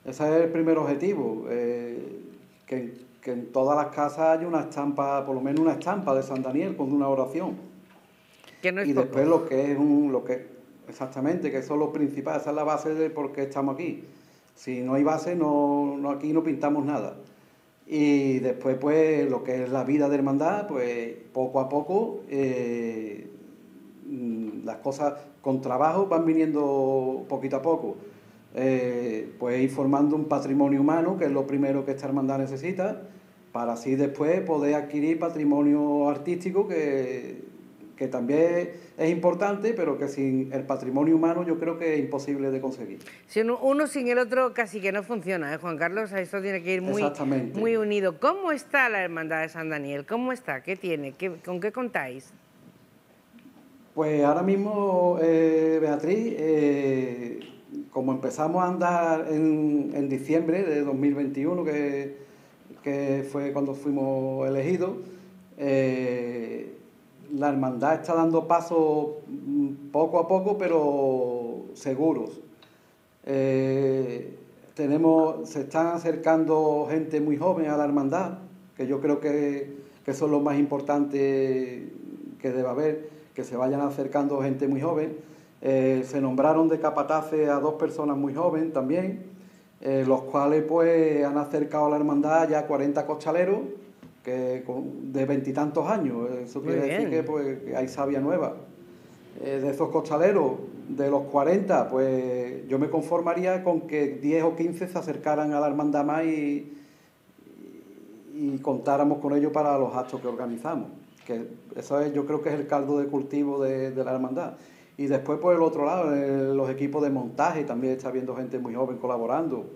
Ese es el primer objetivo, eh, que, que en todas las casas haya una estampa, por lo menos una estampa de San Daniel con una oración. Que no es y poco. después lo que es un, lo que exactamente, que eso es lo principal, esa es la base de por qué estamos aquí. Si no hay base, no, no aquí no pintamos nada. Y después, pues, lo que es la vida de hermandad, pues, poco a poco, eh, las cosas con trabajo van viniendo poquito a poco. Eh, pues ir formando un patrimonio humano, que es lo primero que esta hermandad necesita, para así después poder adquirir patrimonio artístico, que, que también es importante, pero que sin el patrimonio humano yo creo que es imposible de conseguir. Si uno, uno sin el otro casi que no funciona, ¿eh, Juan Carlos? Esto tiene que ir muy, muy unido. ¿Cómo está la Hermandad de San Daniel? ¿Cómo está? ¿Qué tiene? ¿Qué, ¿Con qué contáis? Pues ahora mismo, eh, Beatriz, eh, como empezamos a andar en, en diciembre de dos mil veintiuno, que, que fue cuando fuimos elegidos, eh, la hermandad está dando pasos poco a poco, pero seguros. Eh, tenemos, se están acercando gente muy joven a la hermandad, que yo creo que, que son lo más importante que debe haber, que se vayan acercando gente muy joven. Eh, se nombraron de capataces a dos personas muy jóvenes también, eh, los cuales pues han acercado a la hermandad ya cuarenta costaleros, que con, de veintitantos años. Eso Muy quiere bien. decir que, pues, que hay savia nueva. Eh, de esos costaleros, de los cuarenta, pues yo me conformaría con que diez o quince se acercaran a la hermandad más y, y contáramos con ellos para los actos que organizamos. Que eso es, yo creo que es el caldo de cultivo de, de la hermandad. Y después, por el otro lado, eh, los equipos de montaje, también está viendo gente muy joven colaborando.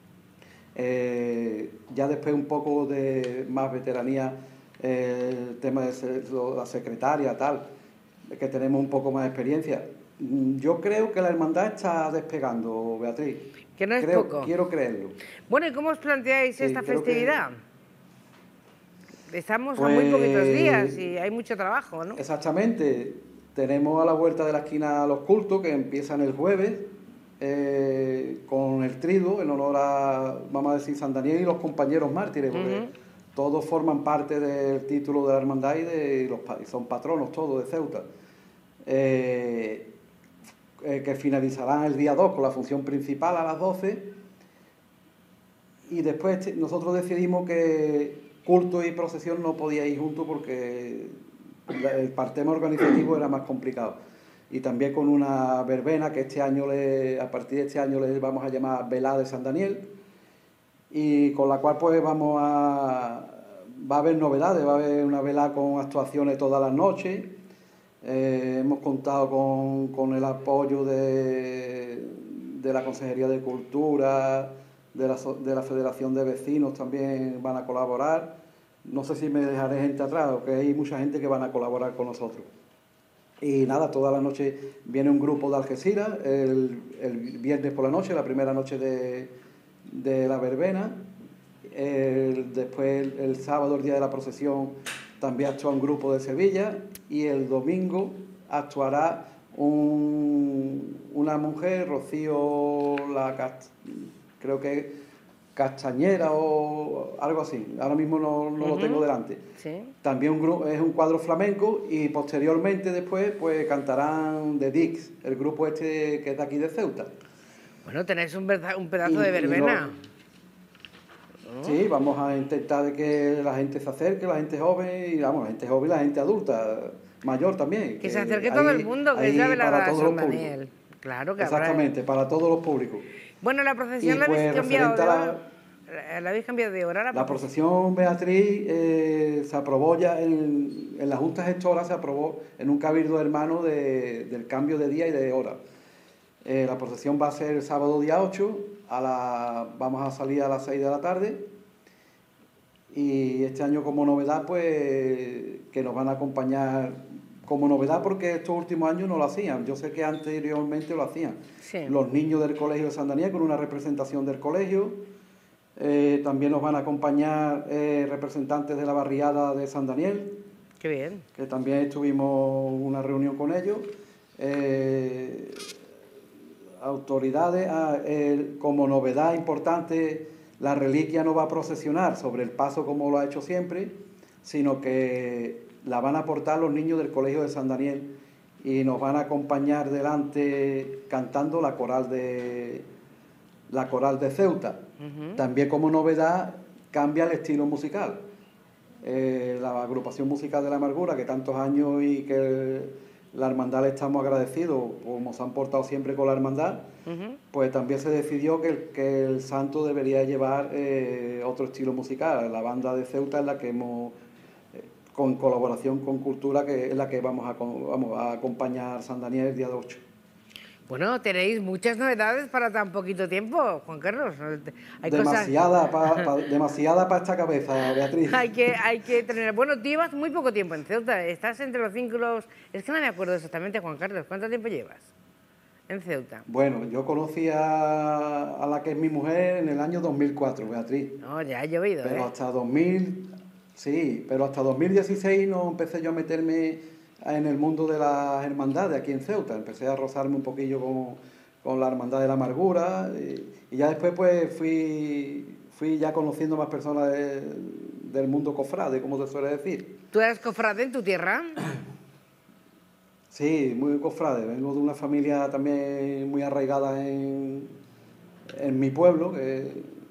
Eh, ya después un poco de más veteranía, eh, el tema de ser, la secretaria, tal, que tenemos un poco más de experiencia. Yo creo que la hermandad está despegando, Beatriz. Que no es creo, poco. Quiero creerlo. Bueno, ¿y cómo os planteáis Sí, esta creo que- festividad? Estamos a Pues- muy poquitos días y hay mucho trabajo, ¿no? Exactamente. Tenemos a la vuelta de la esquina los cultos, que empiezan el jueves, eh, con el triduo, en honor a, vamos a decir, San Daniel y los compañeros mártires, porque Ujú. todos forman parte del título de la hermandad y, de los, pa- y son patronos todos de Ceuta. Eh, eh, que finalizarán el día dos con la función principal a las doce. Y después te- nosotros decidimos que culto y procesión no podía ir juntos porque la- el partema organizativo era más complicado. Y también con una verbena que este año, le, a partir de este año, le vamos a llamar Velada de San Daniel, y con la cual pues vamos a... va a haber novedades, va a haber una velada con actuaciones todas las noches. Eh, hemos contado con, con el apoyo de, de la Consejería de Cultura, de la, so- de la Federación de Vecinos también van a colaborar. No sé si me dejaré gente atrás, porque hay mucha gente que van a colaborar con nosotros. Y nada, toda la noche viene un grupo de Algeciras, el, el viernes por la noche, la primera noche de, de la verbena. El- después, el, el sábado, el día de la procesión, también actúa un grupo de Sevilla. Y el domingo actuará un- una mujer, Rocío, la Cast- creo que Castañera o algo así. Ahora mismo no, no lo Ujú. tengo delante. Sí. También un grupo, es un cuadro flamenco, y posteriormente después pues cantarán The Dix, el grupo este que es de aquí de Ceuta. Bueno, tenéis un, verda- un pedazo Y- de y verbena. Sí, vamos a intentar de que la gente se acerque, la gente joven, y vamos, la gente joven y la gente adulta, mayor también. Que se acerque todo hay- el mundo, que hay es la velada para de todos San los públicos. Daniel. Claro que habrá. Exactamente, para todos los públicos. Bueno, la procesión Y, la habéis pues, cambiado de referente a la- hora. La- ¿La habéis cambiado de hora? La procesión, Beatriz, eh, se aprobó ya en, en la Junta Gestora, se aprobó en un cabildo hermano de- del cambio de día y de hora. Eh, la procesión va a ser el sábado día ocho, a la, vamos a salir a las seis de la tarde, y este año como novedad, pues, que nos van a acompañar como novedad, porque estos últimos años no lo hacían, yo sé que anteriormente lo hacían. Sí. Los niños del Colegio de San Daniel con una representación del colegio. Eh, también nos van a acompañar eh, representantes de la barriada de San Daniel, Qué bien. que también tuvimos una reunión con ellos. Eh, autoridades, ah, eh, como novedad importante, la reliquia no va a procesionar sobre el paso como lo ha hecho siempre, sino que la van a portar los niños del Colegio de San Daniel y nos van a acompañar delante cantando la coral de, la coral de Ceuta. Uh-huh. También como novedad cambia el estilo musical. Eh, la agrupación musical de la amargura, que tantos años y que la hermandad le estamos agradecidos, como se han portado siempre con la hermandad, uh-huh. pues también se decidió que el, que el santo debería llevar eh, otro estilo musical. La banda de Ceuta es la que hemos, eh, con colaboración con Cultura, que es la que vamos a, vamos a acompañar San Daniel el día de ocho. Bueno, tenéis muchas novedades para tan poquito tiempo, Juan Carlos. Hay demasiada cosas... para pa, demasiada pa esta cabeza, Beatriz. hay que hay que tener. Bueno, tú llevas muy poco tiempo en Ceuta. Estás entre los cinco... Es que no me acuerdo exactamente, Juan Carlos. ¿Cuánto tiempo llevas en Ceuta? Bueno, yo conocí a, a la que es mi mujer en el año dos mil cuatro, Beatriz. No, ya ha llovido, Pero ¿eh? hasta dos mil... Sí, pero hasta dos mil dieciséis no empecé yo a meterme en el mundo de las hermandades aquí en Ceuta. Empecé a rozarme un poquillo con, con la hermandad de la amargura y, y ya después pues fui, fui ya conociendo más personas de, del mundo cofrade, como se suele decir. ¿Tú eres cofrade en tu tierra? Sí, muy cofrade. Vengo de una familia también muy arraigada en, en mi pueblo, que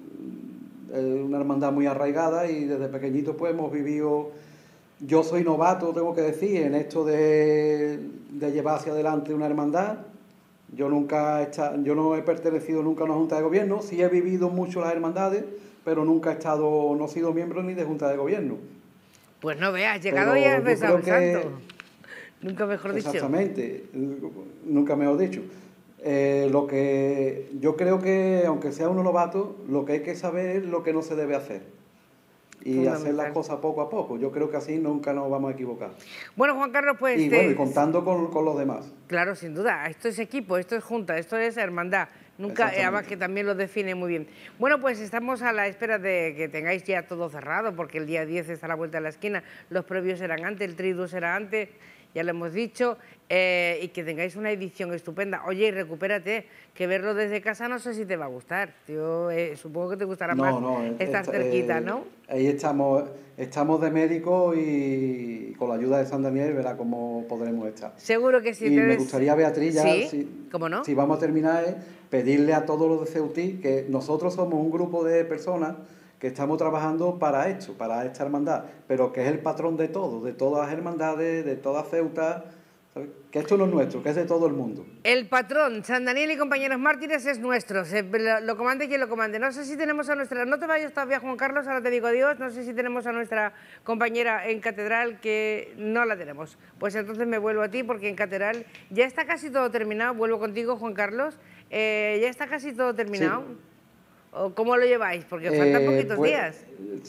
es una hermandad muy arraigada, y desde pequeñito pues hemos vivido... Yo soy novato, tengo que decir, en esto de, de llevar hacia adelante una hermandad. Yo nunca he estado, yo no he pertenecido nunca a una junta de gobierno, sí he vivido mucho las hermandades, pero nunca he estado, no he sido miembro ni de junta de gobierno. Pues no veas, llegado ya has besado un santo. Nunca mejor dicho. Exactamente, nunca mejor dicho. Eh, lo que yo creo que, aunque sea uno novato, lo que hay que saber es lo que no se debe hacer. Y hacer las cosas poco a poco. Yo creo que así nunca nos vamos a equivocar. Bueno, Juan Carlos, pues... Y, te... bueno, y contando con, con los demás. Claro, sin duda. Esto es equipo, esto es junta, esto es hermandad. Nunca, además que también lo define muy bien. Bueno, pues estamos a la espera de que tengáis ya todo cerrado, porque el día diez está a la vuelta de la esquina. Los previos serán antes, el triduo será antes, ya lo hemos dicho, eh, y que tengáis una edición estupenda. Oye, y recupérate, que verlo desde casa no sé si te va a gustar. Yo eh, supongo que te gustará no, más no, estar esta, cerquita, eh, ¿no? Ahí estamos, estamos de médico y con la ayuda de San Daniel verá cómo podremos estar. Seguro que sí. Y me gustaría, Beatriz, ya, ¿Sí? si, ¿Cómo no? si vamos a terminar, es pedirle a todos los de Ceutí que nosotros somos un grupo de personas que estamos trabajando para esto, para esta hermandad, pero que es el patrón de todo, de todas las hermandades, de toda Ceuta, ¿sabes? Que esto no es nuestro, que es de todo el mundo. El patrón, San Daniel y compañeros mártires, es nuestro, se, lo, lo comande quien lo comande. No sé si tenemos a nuestra, no te vayas todavía, Juan Carlos, ahora te digo adiós, no sé si tenemos a nuestra compañera en Catedral, que no la tenemos. Pues entonces me vuelvo a ti, porque en Catedral ya está casi todo terminado. Vuelvo contigo, Juan Carlos, eh, ya está casi todo terminado. Sí. ¿O cómo lo lleváis? Porque faltan eh, poquitos pues, días.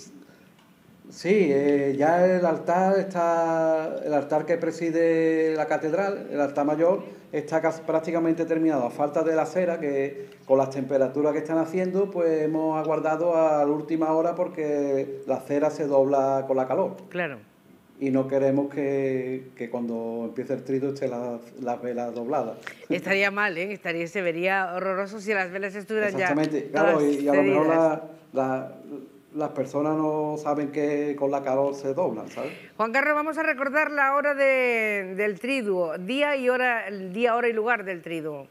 Sí, eh, ya el altar está, el altar que preside la catedral, el altar mayor, está casi, prácticamente terminado. A falta de la cera, que con las temperaturas que están haciendo, pues hemos aguardado a la última hora porque la cera se dobla con la calor. Claro. Y no queremos que, que cuando empiece el triduo estén las, las velas dobladas. Estaría mal, ¿eh? Estaría, se vería horroroso si las velas estuvieran ya... Exactamente, claro, y, y a lo mejor la, la, las personas no saben que con la calor se doblan, ¿sabes? Juan Carlos, vamos a recordar la hora de, del triduo, día y hora, el día, hora y lugar del triduo.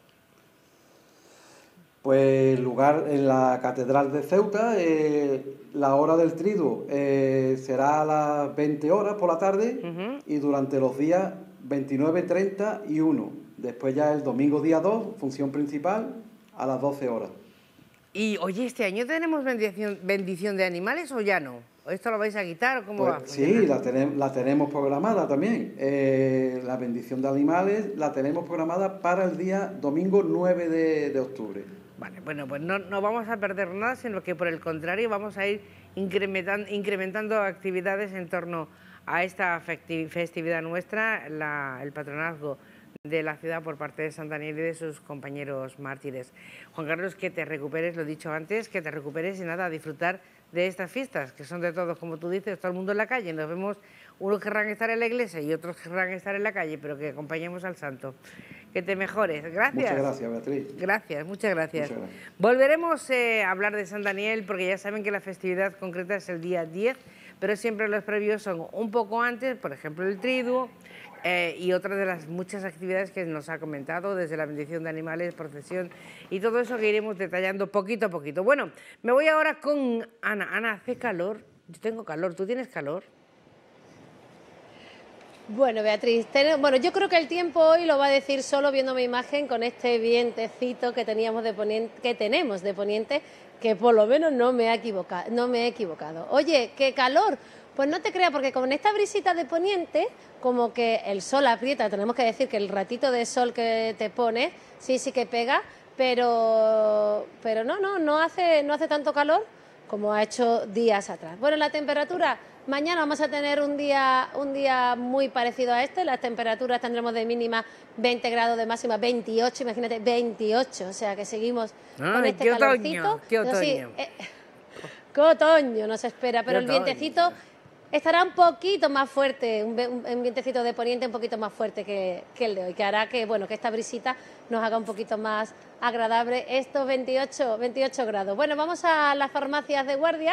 Pues lugar en la Catedral de Ceuta, eh, la hora del triduo eh, será a las veinte horas por la tarde, uh-huh. y durante los días veintinueve, treinta y uno. Después ya el domingo día dos, función principal, a las doce horas. Y oye, ¿este año tenemos bendición, bendición de animales o ya no? ¿O esto lo vais a quitar o cómo pues, va? Sí, la, tenem la tenemos programada también. Eh, la bendición de animales la tenemos programada para el día domingo nueve de octubre. Vale, bueno, pues no, no vamos a perder nada, sino que por el contrario vamos a ir incrementando, incrementando actividades en torno a esta festividad nuestra, la, el patronazgo de la ciudad por parte de San Daniel y de sus compañeros mártires. Juan Carlos, que te recuperes, lo he dicho antes, que te recuperes y nada, a disfrutar de estas fiestas, que son de todos, como tú dices, todo el mundo en la calle. Nos vemos Unos querrán estar en la iglesia y otros querrán estar en la calle, pero que acompañemos al santo. Que te mejores. Gracias. Muchas gracias, Beatriz. Gracias, muchas gracias. Muchas gracias. Volveremos eh, a hablar de San Daniel, porque ya saben que la festividad concreta es el día diez, pero siempre los previos son un poco antes, por ejemplo el triduo, eh, y otra de las muchas actividades que nos ha comentado, desde la bendición de animales, procesión y todo eso que iremos detallando poquito a poquito. Bueno, me voy ahora con Ana. Ana, ¿hace calor? Yo tengo calor, ¿tú tienes calor? Bueno, Beatriz, ten, bueno, yo creo que el tiempo hoy lo va a decir solo viendo mi imagen con este vientecito que teníamos de poniente, que tenemos de poniente, que por lo menos no me, ha equivocado, no me he equivocado. Oye, qué calor. Pues no te creas, porque con esta brisita de poniente, como que el sol aprieta, tenemos que decir que el ratito de sol que te pone, sí, sí que pega, pero, pero no, no, no hace, no hace tanto calor como ha hecho días atrás. Bueno, la temperatura, mañana vamos a tener un día, un día muy parecido a este, las temperaturas tendremos de mínima veinte grados, de máxima veintiocho, imagínate, veintiocho, o sea que seguimos Ay, con este qué calorcito. Otoño, qué otoño. Sí, eh, qué otoño nos espera, pero Qué el otoño. vientecito estará un poquito más fuerte, un, un, un vientecito de poniente un poquito más fuerte que, que el de hoy, que hará que, bueno, que esta brisita nos haga un poquito más agradable estos veintiocho, veintiocho grados. Bueno, vamos a las farmacias de guardia.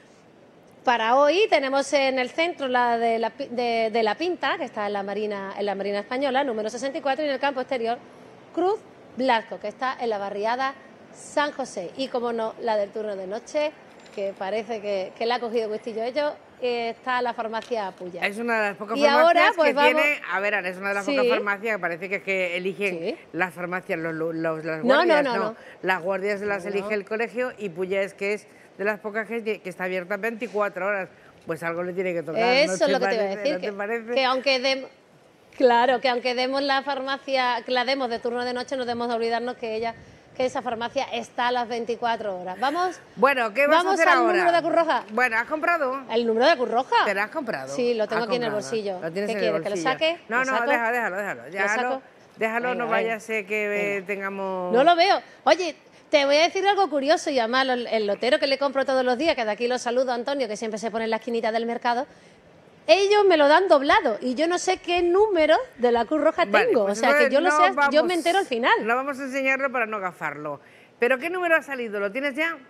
Para hoy tenemos en el centro la de la, de, de la Pinta, que está en la Marina, en la Marina Española, número sesenta y cuatro, y en el campo exterior Cruz Blasco, que está en la barriada San José. Y como no, la del turno de noche, que parece que, que le ha cogido gustillo a ello, eh, está la farmacia Puya. Es una de las pocas y farmacias ahora, pues, que vamos... tiene... A ver, Ana, es una de las Sí. pocas farmacias que parece que, es que eligen sí. las farmacias, los, los, las No, guardias, no, no, no. Las guardias las No, elige no. el colegio, y Puya es que es de las pocas que, que está abierta veinticuatro horas. Pues algo le tiene que tocar. Eso ¿no es lo que te iba a parece? decir, ¿No te que, parece? que aunque demos... Claro, que aunque demos la farmacia, que la demos de turno de noche, no debemos de olvidarnos que ella, que esa farmacia está a las veinticuatro horas. Vamos, bueno, ¿qué vas vamos a hacer al ahora? número de Cruz Roja. Bueno, ¿has comprado? ¿El número de Cruz Roja? ¿Te lo has comprado? Sí, lo tengo ¿Has aquí en el comprado? bolsillo. ¿Lo tienes ¿Qué en el quieres, que lo bolsillo? saque? No, ¿Lo no, saco? déjalo, déjalo, déjalo. ¿Lo Déjalo, saco? déjalo, Venga, no vaya venga. a ser que Venga. tengamos... No lo veo. Oye, te voy a decir algo curioso, y además el, el lotero que le compro todos los días, que de aquí lo saludo a Antonio, que siempre se pone en la esquinita del mercado, ellos me lo dan doblado y yo no sé qué número de la Cruz Roja Vale, tengo. pues o sea, que entonces yo lo no sé, yo vamos- me entero al final. No vamos a enseñarlo para no gafarlo. ¿Pero qué número ha salido? ¿Lo tienes ya?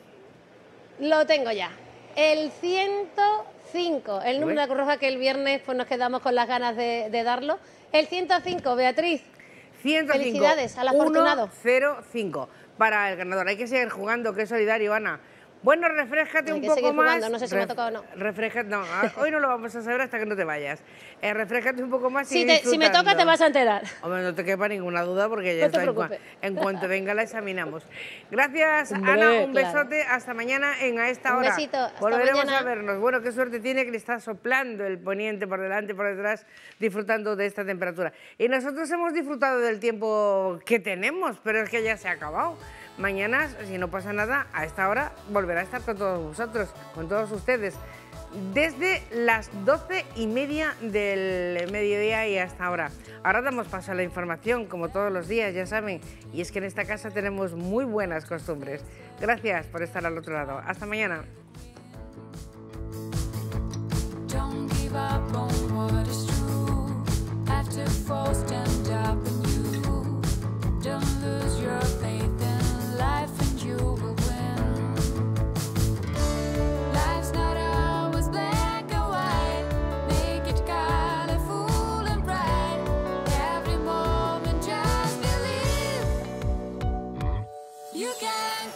Lo tengo ya. El ciento cinco, el número de la Cruz Roja, que el viernes pues nos quedamos con las ganas de, de darlo. El ciento cinco, Beatriz. ciento cinco. Felicidades al afortunado. uno cero cinco para el ganador. Hay que seguir jugando, que es solidario, Ana. Bueno, refrescate Hay un que poco seguir más. jugando, no sé si me ha Ref- tocado o no. Refrescate, no, a- hoy no lo vamos a saber hasta que no te vayas. Eh, refrescate un poco más y Si, te- si me toca disfrutando. te vas a enterar. Hombre, no te quepa ninguna duda, porque ya No te está, en, cua- preocupes. en cuanto venga la examinamos. Gracias, Hombre, Ana, un claro. besote, hasta mañana en A Esta Un Hora. besito, hasta Volveremos mañana. a vernos. Bueno, qué suerte tiene que le está soplando el poniente por delante y por detrás, disfrutando de esta temperatura. Y nosotros hemos disfrutado del tiempo que tenemos, pero es que ya se ha acabado. Mañana, si no pasa nada, a esta hora volverá a estar con todos vosotros, con todos ustedes, desde las doce y media del mediodía y hasta ahora. Ahora damos paso a la información, como todos los días, ya saben, y es que en esta casa tenemos muy buenas costumbres. Gracias por estar al otro lado. Hasta mañana. Don't give up on what is true. After fall, stand up anew. Don't lose your faith in life, and you will win. Life's not always black and white. Make it colorful and bright. Every moment, just believe you can.